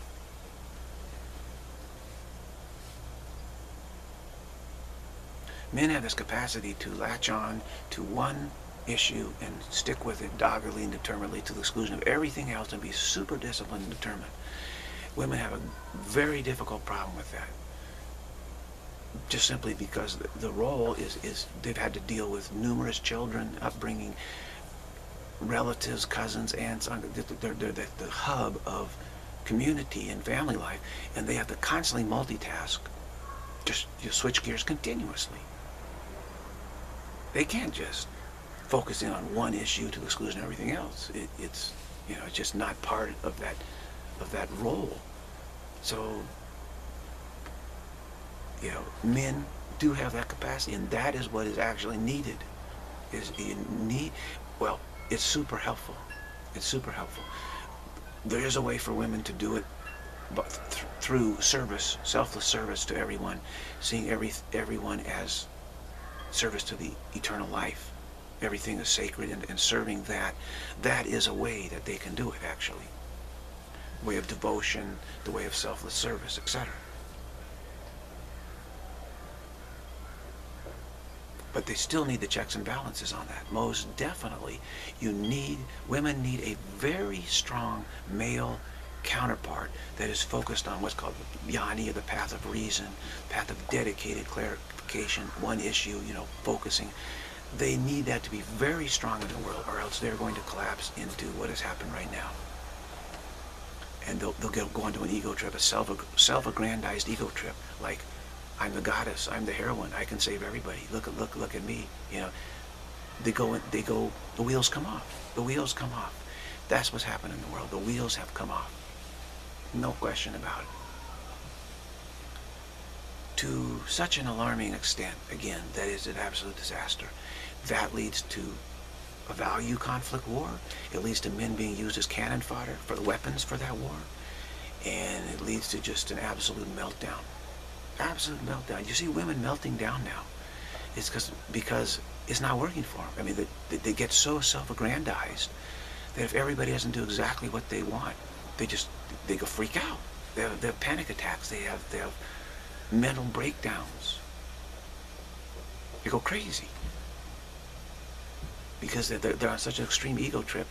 Men have this capacity to latch on to one issue and stick with it doggedly and determinedly to the exclusion of everything else and be super disciplined and determined. Women have a very difficult problem with that. Just simply because the, the role is, is they've had to deal with numerous children, upbringing, relatives, cousins, aunts. They're, they're the, the hub of community and family life, and they have to constantly multitask. Just you switch gears continuously. They can't just focus in on one issue to the exclusion of everything else. It, it's you know it's just not part of that of that role. So you know men do have that capacity, and that is what is actually needed. Is you need well, it's super helpful. It's super helpful. There is a way for women to do it, but th through service, selfless service to everyone, seeing every everyone as service to the eternal life. Everything is sacred, and, and serving that, that is a way that they can do it, actually. The way of devotion, the way of selfless service, et cetera. But they still need the checks and balances on that. Most definitely, you need, women need a very strong male counterpart that is focused on what's called the yoni, or the path of reason, path of dedicated clarification, one issue, you know, focusing. They need that to be very strong in the world, or else they're going to collapse into what has happened right now. And they'll, they'll get, go into an ego trip, a self, self-aggrandized ego trip, like, I'm the goddess, I'm the heroine, I can save everybody. Look at look look at me. You know, they go they go. The wheels come off. The wheels come off. That's what's happened in the world. The wheels have come off. No question about it. To such an alarming extent, again, that is an absolute disaster. That leads to a value conflict war. It leads to men being used as cannon fodder for the weapons for that war, and it leads to just an absolute meltdown. Absolute meltdown. You see women melting down now. It's because because it's not working for them. I mean, they, they get so self-aggrandized that if everybody doesn't do exactly what they want, they just they go freak out. They have, they have panic attacks. They have they have mental breakdowns. They go crazy because they're they're on such an extreme ego trip,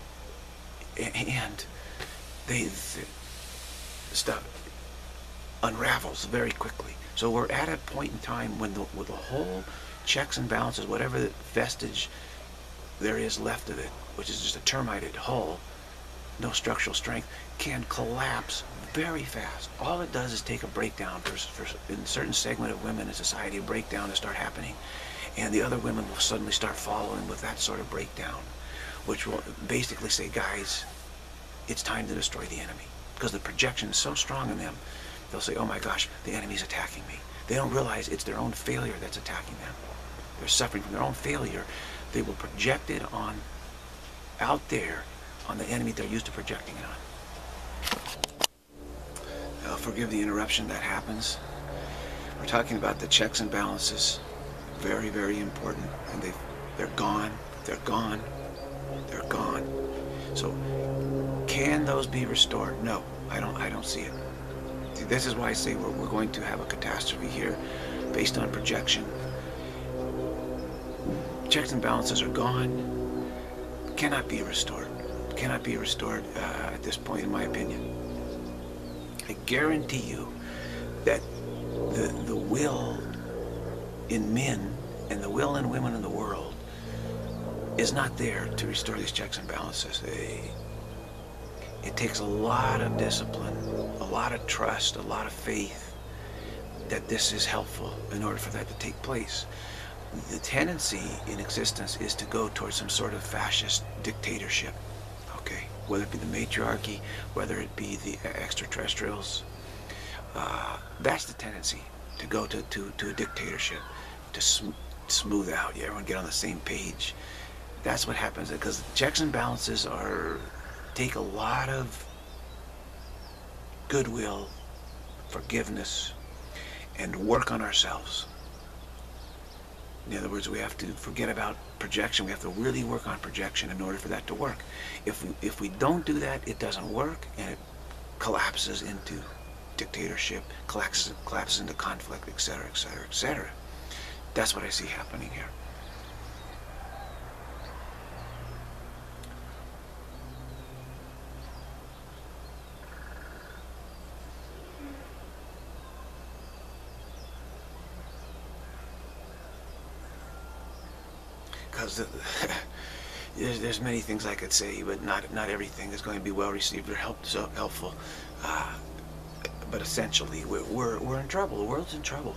and they, they stuff unravels very quickly. So we're at a point in time when the, with the whole checks and balances, whatever the vestige there is left of it, which is just a termited hull, no structural strength, can collapse very fast. All it does is take a breakdown for, for in a certain segment of women in society, a breakdown will start happening, and the other women will suddenly start following with that sort of breakdown, which will basically say, guys, it's time to destroy the enemy, because the projection is so strong in them. They'll say, oh my gosh, the enemy's attacking me. They don't realize it's their own failure that's attacking them. They're suffering from their own failure. They will project it on, out there, on the enemy they're used to projecting it on. Uh, forgive the interruption that happens. We're talking about the checks and balances. Very, very important. And they they're gone. They're gone. They're gone. So, can those be restored? No, I don't, I don't see it. This is why I say we're, we're going to have a catastrophe here based on projection. Checks and balances are gone. Cannot be restored. Cannot be restored uh, at this point, in my opinion. I guarantee you that the, the will in men and the will in women in the world is not there to restore these checks and balances. They, It takes a lot of discipline, a lot of trust, a lot of faith that this is helpful in order for that to take place. The tendency in existence is to go towards some sort of fascist dictatorship, okay? Whether it be the matriarchy, whether it be the extraterrestrials. Uh, that's the tendency, to go to, to, to a dictatorship, to sm smooth out, yeah, everyone get on the same page. That's what happens, because checks and balances are... take a lot of goodwill, forgiveness, and work on ourselves. In other words, we have to forget about projection. We have to really work on projection in order for that to work. If we, if we don't do that, it doesn't work, and it collapses into dictatorship, collapses, collapses into conflict, et cetera, et cetera, et cetera. That's what I see happening here. because the, there's, there's many things I could say, but not not everything is going to be well received or help, so helpful. Uh, but essentially, we're, we're, we're in trouble. The world's in trouble.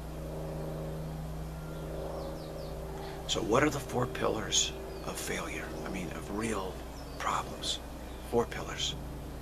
So what are the four pillars of failure? I mean, of real problems. Four pillars.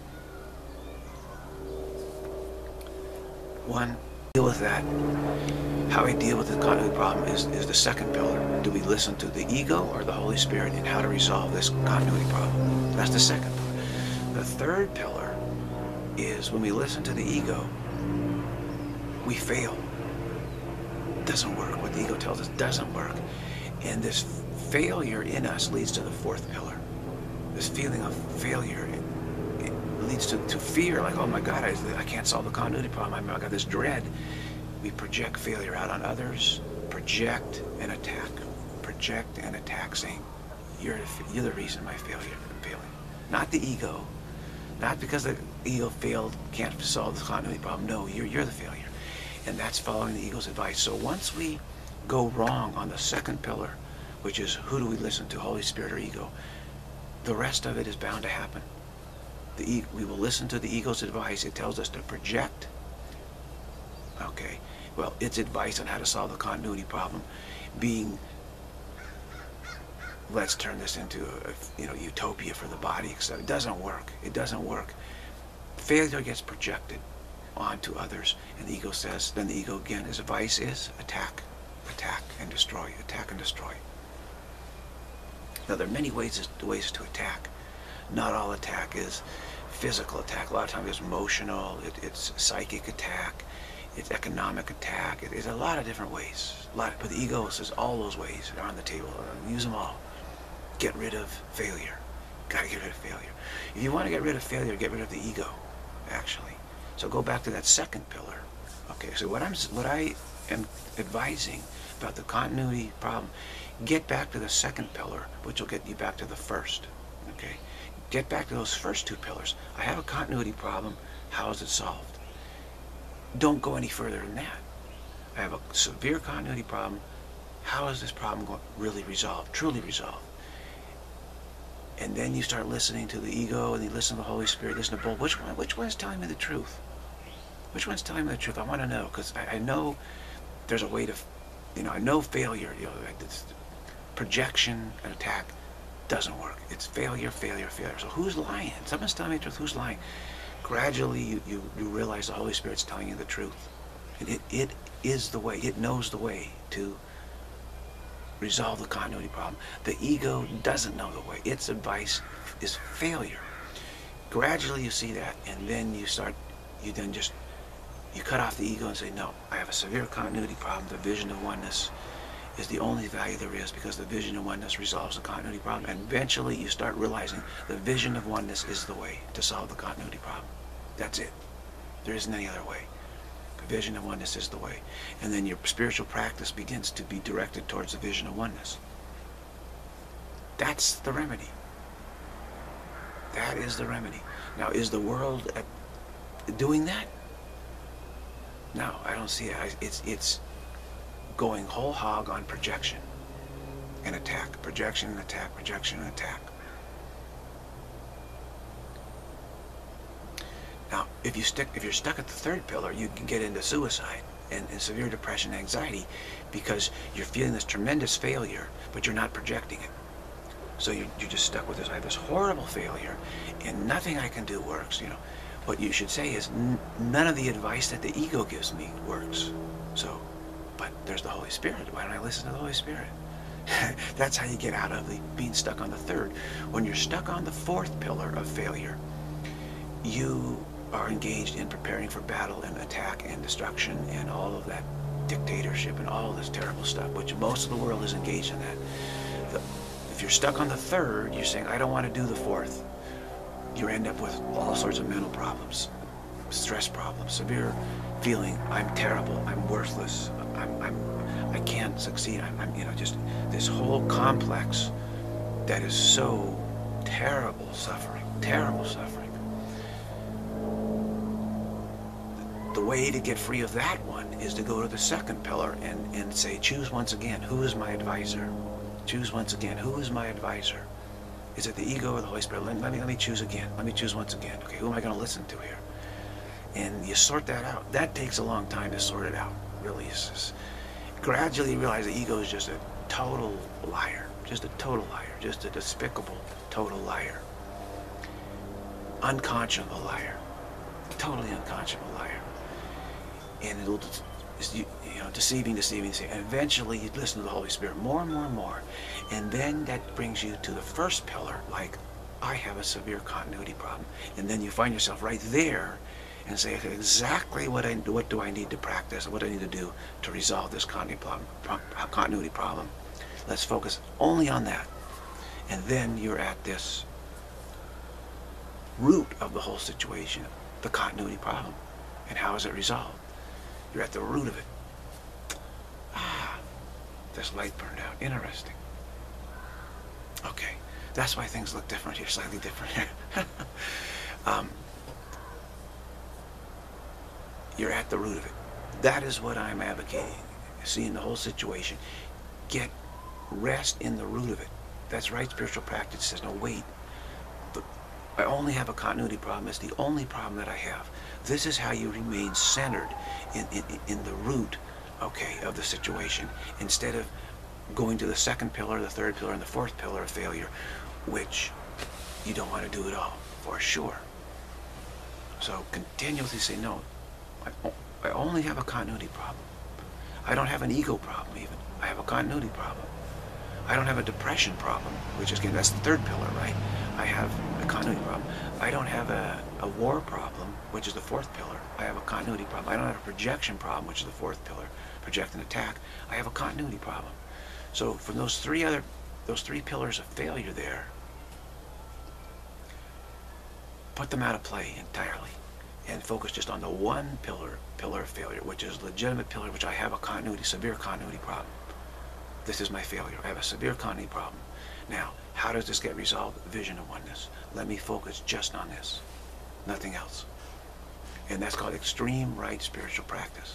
One, deal with that. How I deal with the continuity problem is, is the second pillar. Do we listen to the ego or the Holy Spirit in how to resolve this continuity problem? That's the second pillar. The third pillar is when we listen to the ego, we fail. It doesn't work. What the ego tells us doesn't work. And this failure in us leads to the fourth pillar. This feeling of failure, it, it leads to, to fear, like, oh my God, I, I can't solve the continuity problem. I got this dread. We project failure out on others, project and attack. Project and attack, saying, you're, you're the reason my failure, I'm failing. Not the ego. Not because the ego failed, can't solve the continuity problem. No, you're, you're the failure. And that's following the ego's advice. So once we go wrong on the second pillar, which is who do we listen to, Holy Spirit or ego, the rest of it is bound to happen. The e we will listen to the ego's advice. It tells us to project. Okay, well, its advice on how to solve the continuity problem being, let's turn this into a, you know, utopia for the body. So it doesn't work. It doesn't work. Failure gets projected onto others, and the ego says, then the ego again, his advice is attack. Attack and destroy, attack and destroy. Now there are many ways, ways to attack. Not all attack is physical attack. A lot of times it's emotional, it, it's psychic attack, it's economic attack. It, it's a lot of different ways. A lot, but the ego says all those ways are on the table. Uh, use them all. Get rid of failure. Gotta get rid of failure. If you want to get rid of failure, get rid of the ego, actually. So go back to that second pillar. Okay, so what I'm, what I am advising about the continuity problem, get back to the second pillar, which will get you back to the first. Okay, get back to those first two pillars. I have a continuity problem. How is it solved? Don't go any further than that. I have a severe continuity problem. How is this problem going really resolved, truly resolved? And then you start listening to the ego, and you listen to the Holy Spirit, listen to both. Which one? Which one is telling me the truth? Which one's telling me the truth? I want to know, because I, I know there's a way to, you know, I know failure, you know, like this projection and attack doesn't work. It's failure, failure, failure. So who's lying? Someone's telling me the truth. Who's lying? Gradually, you, you, you realize the Holy Spirit's telling you the truth. And it, it is the way. It knows the way to resolve the continuity problem. The ego doesn't know the way. Its advice is failure. Gradually, you see that, and then you start, you then just, you cut off the ego and say, no, I have a severe continuity problem. The vision of oneness is the only value there is, because the vision of oneness resolves the continuity problem. And eventually you start realizing the vision of oneness is the way to solve the continuity problem. That's it. There isn't any other way. The vision of oneness is the way. And then your spiritual practice begins to be directed towards the vision of oneness. That's the remedy. That is the remedy. Now, is the world at doing that? No, I don't see it. It's, it's going whole hog on projection and attack. Projection and attack, projection and attack. Now, if, you stick, if you're stuck at the third pillar, you can get into suicide and, and severe depression and anxiety, because you're feeling this tremendous failure, but you're not projecting it. So you're, you're just stuck with this. I have this horrible failure, and nothing I can do works, you know. What you should say is, n none of the advice that the ego gives me works. So, but there's the Holy Spirit. Why don't I listen to the Holy Spirit? That's how you get out of the being stuck on the third. When you're stuck on the fourth pillar of failure, you are engaged in preparing for battle and attack and destruction and all of that dictatorship and all this terrible stuff, which most of the world is engaged in that. The, if you're stuck on the third, you're saying, I don't want to do the fourth. You end up with all sorts of mental problems, stress problems, severe feeling, I'm terrible, I'm worthless, I'm, I'm, I can't succeed, I'm, I'm, you know, just this whole complex that is so terrible suffering, terrible suffering. The way to get free of that one is to go to the second pillar and, and say, choose once again, who is my advisor? Choose once again. Who is my advisor? Is it the ego or the Holy Spirit? Let, let me let me choose again. Let me choose once again. Okay, who am I going to listen to here? And you sort that out. That takes a long time to sort it out. Really, it's just, gradually you realize the ego is just a total liar, just a total liar, just a despicable total liar, unconscionable liar, totally unconscionable liar, and it'll, you, you know, deceiving, deceiving, deceiving. And eventually you listen to the Holy Spirit more and more and more, and then that brings you to the first pillar, like, I have a severe continuity problem, and then you find yourself right there and say exactly what I what do I need to practice, what do I need to do to resolve this continuity problem. Continuity problem. Let's focus only on that, and then you're at this root of the whole situation, the continuity problem, and how is it resolved? You're at the root of it. Ah, this light burned out. Interesting. Okay, that's why things look different here, slightly different here. um, You're at the root of it. That is what I'm advocating. Seeing the whole situation. Get rest in the root of it. That's right. Spiritual practice says, no, wait. The, I only have a continuity problem. It's the only problem that I have. This is how you remain centered in, in, in the root, okay, of the situation, instead of going to the second pillar, the third pillar, and the fourth pillar of failure, which you don't want to do at all, for sure. So continuously say, no, I only have a continuity problem. I don't have an ego problem even. I have a continuity problem. I don't have a depression problem, which is, again, that's the third pillar, right? I have a continuity problem. I don't have a, a war problem, which is the fourth pillar. I have a continuity problem. I don't have a projection problem, which is the fourth pillar. Project and attack. I have a continuity problem. So from those three other, those three pillars of failure there, put them out of play entirely, and focus just on the one pillar, pillar of failure, which is legitimate pillar, which I have a continuity, severe continuity problem. This is my failure. I have a severe continuity problem. Now, how does this get resolved? Vision of oneness. Let me focus just on this, nothing else. And that's called extreme right spiritual practice.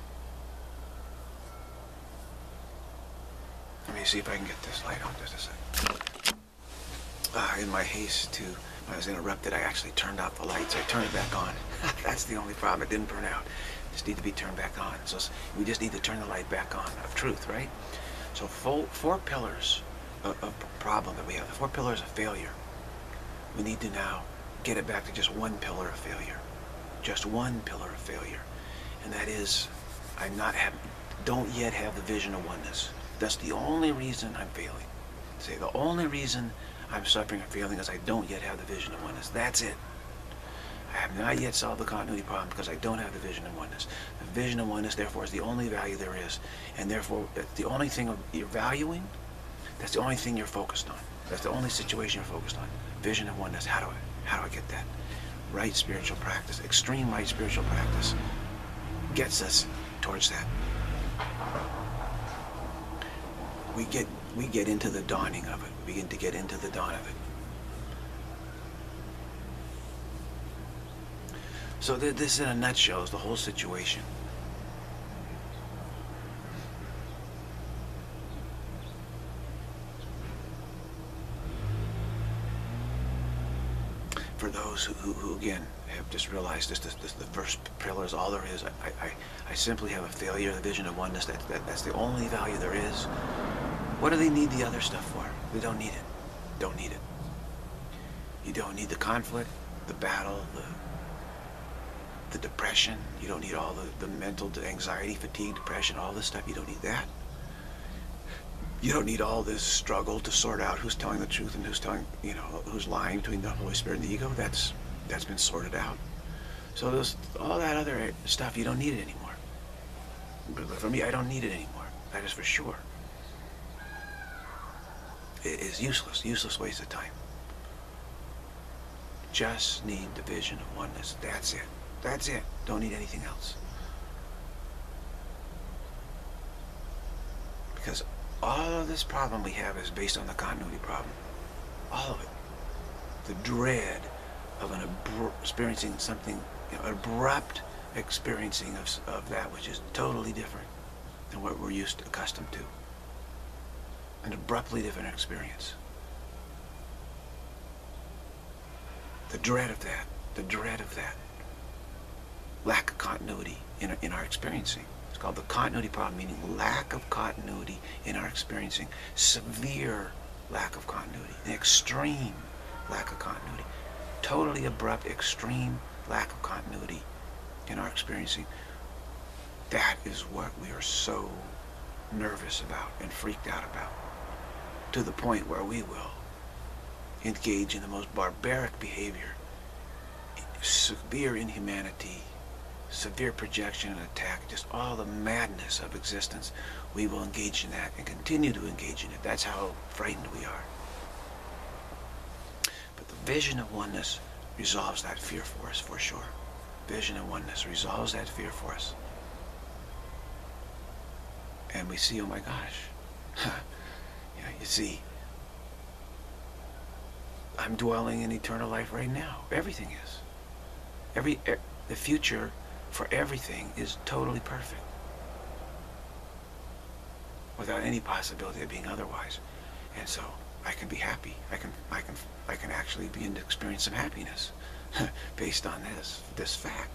Let me see if I can get this light on just a second. Ah, in my haste to, when I was interrupted, I actually turned off the lights. I turned it back on. That's the only problem. It didn't burn out. It just need to be turned back on. So we just need to turn the light back on of truth, right? So four, four pillars of, of problem that we have, the four pillars of failure. We need to now get it back to just one pillar of failure. Just one pillar of failure. And that is, I'm not having, don't yet have the vision of oneness. That's the only reason I'm failing. Say, the only reason I'm suffering or failing is I don't yet have the vision of oneness. That's it. I have not yet solved the continuity problem because I don't have the vision of oneness. The vision of oneness, therefore, is the only value there is. And therefore, the only thing you're valuing, that's the only thing you're focused on. That's the only situation you're focused on. Vision of oneness. How do I, how do I get that? Right spiritual practice, extreme right spiritual practice gets us towards that. We get, we get into the dawning of it. We begin to get into the dawn of it. So th this, in a nutshell, is the whole situation. For those who, who, who again, have just realized this, this, this, the first pillar is all there is. I, I, I simply have a failure, the vision of oneness. That, that, that's the only value there is. What do they need the other stuff for? They don't need it. Don't need it. You don't need the conflict, the battle, the the depression. You don't need all the, the mental anxiety, fatigue, depression, all this stuff. You don't need that. You don't need all this struggle to sort out who's telling the truth and who's telling, you know, who's lying between the Holy Spirit and the ego. That's that's been sorted out. So those, all that other stuff, you don't need it anymore. But for me, I don't need it anymore. That is for sure. It is useless, useless waste of time. Just need the vision of oneness. That's it. That's it. Don't need anything else. Because all of this problem we have is based on the continuity problem. All of it. The dread of an experiencing something, you know, abrupt experiencing of, of that which is totally different than what we're used to, accustomed to. An abruptly different experience. The dread of that, the dread of that lack of continuity in, in our experiencing. It's called the continuity problem, meaning lack of continuity in our experiencing. Severe lack of continuity, an extreme lack of continuity. Totally abrupt, extreme lack of continuity in our experiencing. That is what we are so nervous about and freaked out about, to the point where we will engage in the most barbaric behavior, severe inhumanity, severe projection and attack, just all the madness of existence. We will engage in that and continue to engage in it. That's how frightened we are. But the vision of oneness resolves that fear for us, for sure. Vision of oneness resolves that fear for us. And we see, oh my gosh, you know, you see, I'm dwelling in eternal life right now. Everything is. Every, er, the future for everything is totally perfect, without any possibility of being otherwise. And so I can be happy. I can, I can, I can actually begin to experience some happiness based on this, this fact.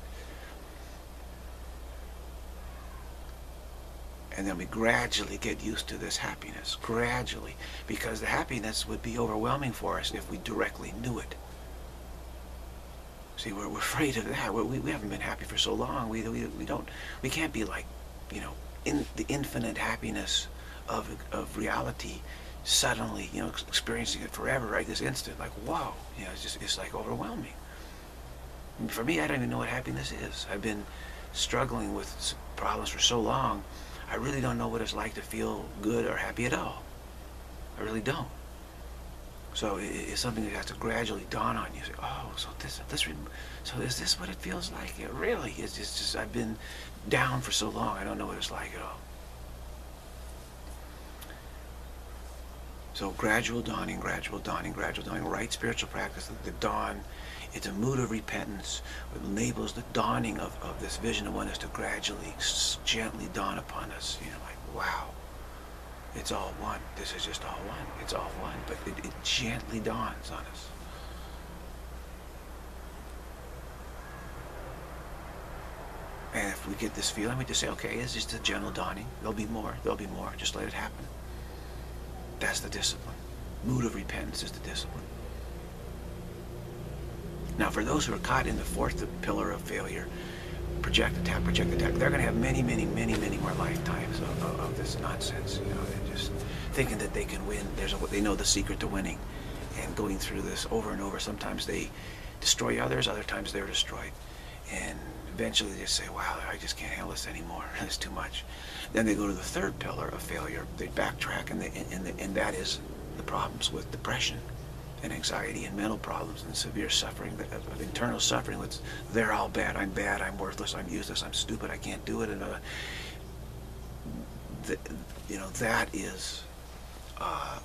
And then we gradually get used to this happiness, gradually, because the happiness would be overwhelming for us if we directly knew it. See, we're, we're afraid of that. We're, we we haven't been happy for so long. We we we don't. We can't be like, you know, in the infinite happiness of of reality, suddenly, you know, experiencing it forever, right this instant. Like, wow, you know, it's just it's like overwhelming. And for me, I don't even know what happiness is. I've been struggling with problems for so long. I really don't know what it's like to feel good or happy at all. I really don't. So it's something that has to gradually dawn on you. Say, oh, so this, this, so is this what it feels like? It really is. Just, just I've been down for so long. I don't know what it's like at all. So gradual dawning, gradual dawning, gradual dawning. Right spiritual practice. The, the dawn. It's a mood of repentance. It enables the dawning of, of this vision of oneness to gradually, gently dawn upon us. You know, like, wow, it's all one. This is just all one. It's all one. But it, it gently dawns on us. And if we get this feeling, we just say, okay, it's just a gentle dawning. There'll be more. There'll be more. Just let it happen. That's the discipline. Mood of repentance is the discipline. Now, for those who are caught in the fourth pillar of failure, project, attack, project, attack, they're going to have many, many, many, many more lifetimes of, of, of this nonsense. You know, they're just thinking that they can win. There's a, they know the secret to winning, and going through this over and over. Sometimes they destroy others, other times they're destroyed, and eventually they just say, "Wow, I just can't handle this anymore. It's too much." Then they go to the third pillar of failure. They backtrack, and they, and, the, and that is the problems with depression and anxiety and mental problems and severe suffering, of, of internal suffering. With they're all bad. I'm bad. I'm worthless. I'm useless. I'm stupid. I can't do it. And uh, the, you know, that is uh,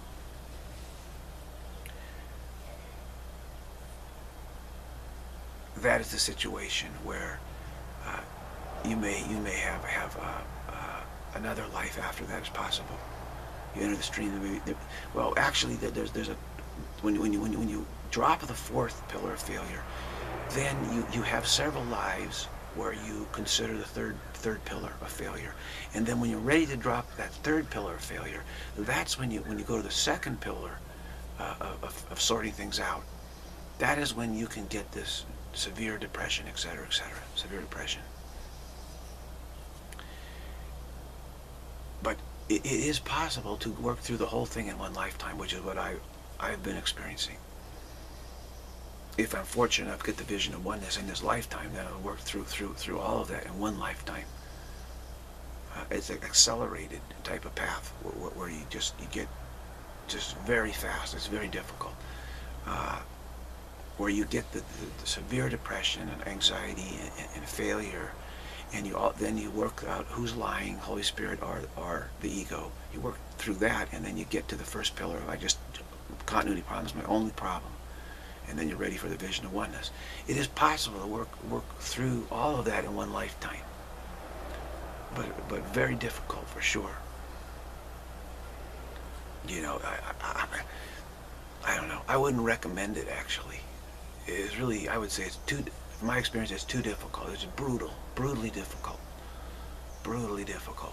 that is the situation where uh, you may you may have have uh, uh, another life after that is possible. You enter the stream. Well, actually, there's there's a When, when, you, when, you, when you drop the fourth pillar of failure, then you, you have several lives where you consider the third third pillar of failure. And then when you're ready to drop that third pillar of failure, that's when you when you go to the second pillar uh, of, of sorting things out. That is when you can get this severe depression, et cetera, et cetera, severe depression. But it, it is possible to work through the whole thing in one lifetime, which is what I I've been experiencing. If I'm fortunate enough to get the vision of oneness in this lifetime, then I'll work through through through all of that in one lifetime. Uh, it's an accelerated type of path where, where you just you get just very fast. It's very difficult. Uh, where you get the, the, the severe depression and anxiety and, and failure, and you all, then you work out who's lying, Holy Spirit or or the ego. You work through that, and then you get to the first pillar. I just continuity problem is my only problem, and then you're ready for the vision of oneness. It is possible to work work through all of that in one lifetime, but but very difficult for sure. you know, I, I, I, I don't know. I wouldn't recommend it, actually. It's really, I would say it's too, from my experience, it's too difficult. It's brutal, brutally difficult, brutally difficult.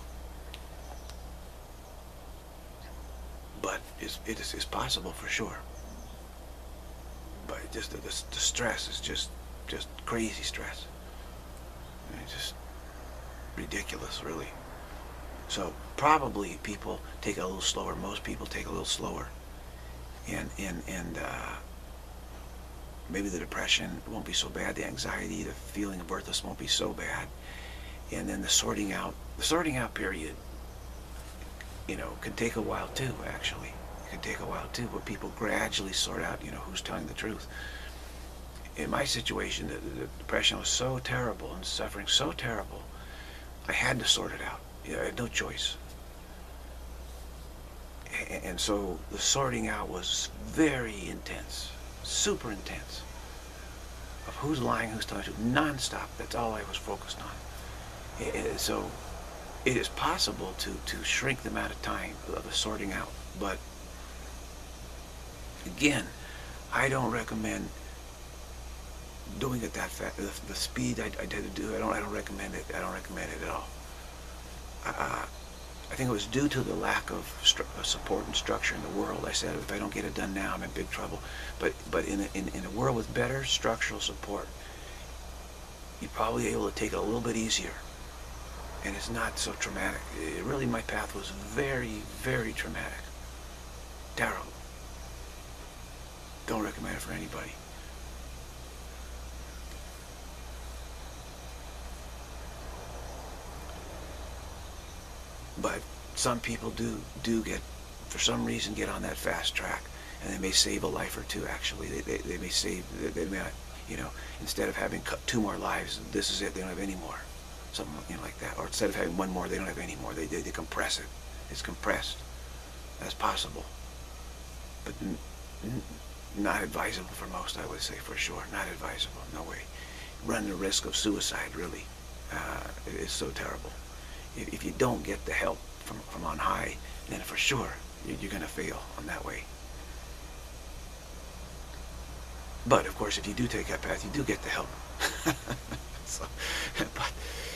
But it's, it is it's possible for sure. But just the, the, the stress is just, just crazy stress. I mean, just ridiculous, really. So probably people take it a little slower. Most people take it a little slower. And, and, and uh, maybe the depression won't be so bad. The anxiety, the feeling of worthless won't be so bad. And then the sorting out, the sorting out period, you know, can take a while too, actually. It can take a while too, but people gradually sort out, you know, who's telling the truth. In my situation, the, the depression was so terrible and suffering so terrible, I had to sort it out. You know, I had no choice. And, and so the sorting out was very intense, super intense, of who's lying, who's telling the truth, non-stop. That's all I was focused on. And so it is possible to, to shrink the amount of time of the sorting out. But again, I don't recommend doing it that fast. The, the speed I, I did to do, I don't, I don't recommend it. I don't recommend it at all. Uh, I think it was due to the lack of support and structure in the world. I said, if I don't get it done now, I'm in big trouble. But but in a, in, in a world with better structural support, you're probably able to take it a little bit easier. And it's not so traumatic. It really, my path was very, very traumatic. Terrible. Don't recommend it for anybody. But some people do do get, for some reason, get on that fast track, and they may save a life or two. Actually, they they, they may save. They, they may, you know, instead of having two more lives, this is it. They don't have any more, something, you know, like that. Or instead of having one more, they don't have any more. They they, they compress it. It's compressed. That's possible, but n n not advisable for most. I would say for sure, not advisable. No way. Run the risk of suicide. Really, uh, it is so terrible. If you don't get the help from, from on high, then for sure you're going to fail on that way. But of course, if you do take that path, you do get the help. so, but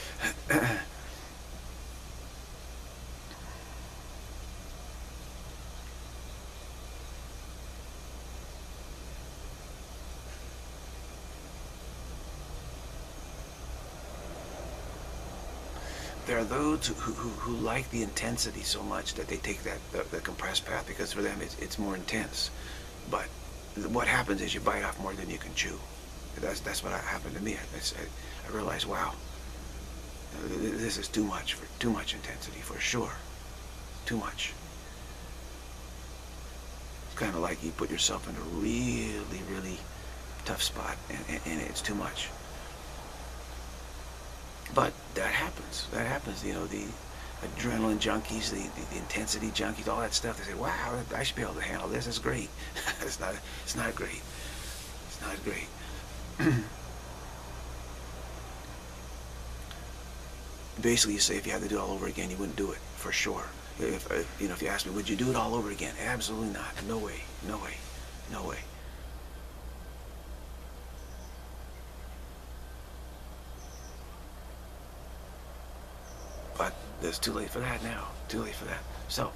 there are those who, who, who like the intensity so much that they take that the, the compressed path, because for them it's, it's more intense. But what happens is you bite off more than you can chew. That's that's what happened to me. I, I, I realized, wow, this is too much, for too much intensity for sure, too much. It's kind of like you put yourself in a really, really tough spot, and, and, and it's too much. But that happens. That happens. You know, the adrenaline junkies, the, the, the intensity junkies, all that stuff. They say, "Wow, I should be able to handle this. It's great." it's not. It's not great. It's not great. Basically, you say if you had to do it all over again, you wouldn't do it for sure. If, if you know, if you ask me, would you do it all over again? Absolutely not. No way. No way. No way. But it's too late for that now. Too late for that. So,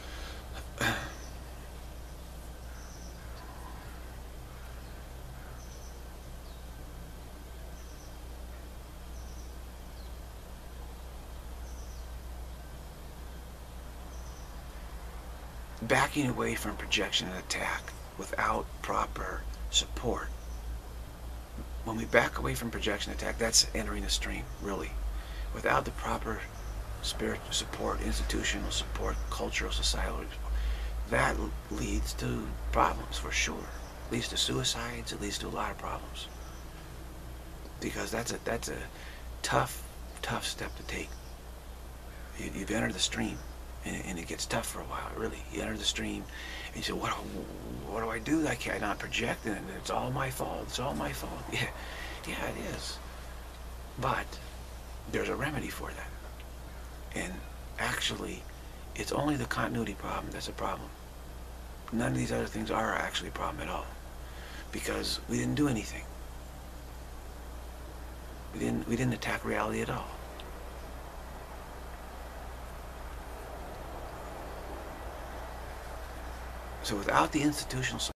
backing away from projection and attack without proper support. When we back away from projection and attack, that's entering the stream, really. Without the proper spiritual support, institutional support, cultural, societal support, that leads to problems for sure. It leads to suicides. It leads to a lot of problems, because that's a that's a tough, tough step to take. You, you've entered the stream, and, and it gets tough for a while. Really, you enter the stream, and you say, "What? What do I do? I cannot project, and it's all my fault. It's all my fault." Yeah, yeah, it is. But there's a remedy for that. And actually, it's only the continuity problem that's a problem. none of these other things are actually a problem at all, because we didn't do anything. We didn't, we didn't attack reality at all. So without the institutional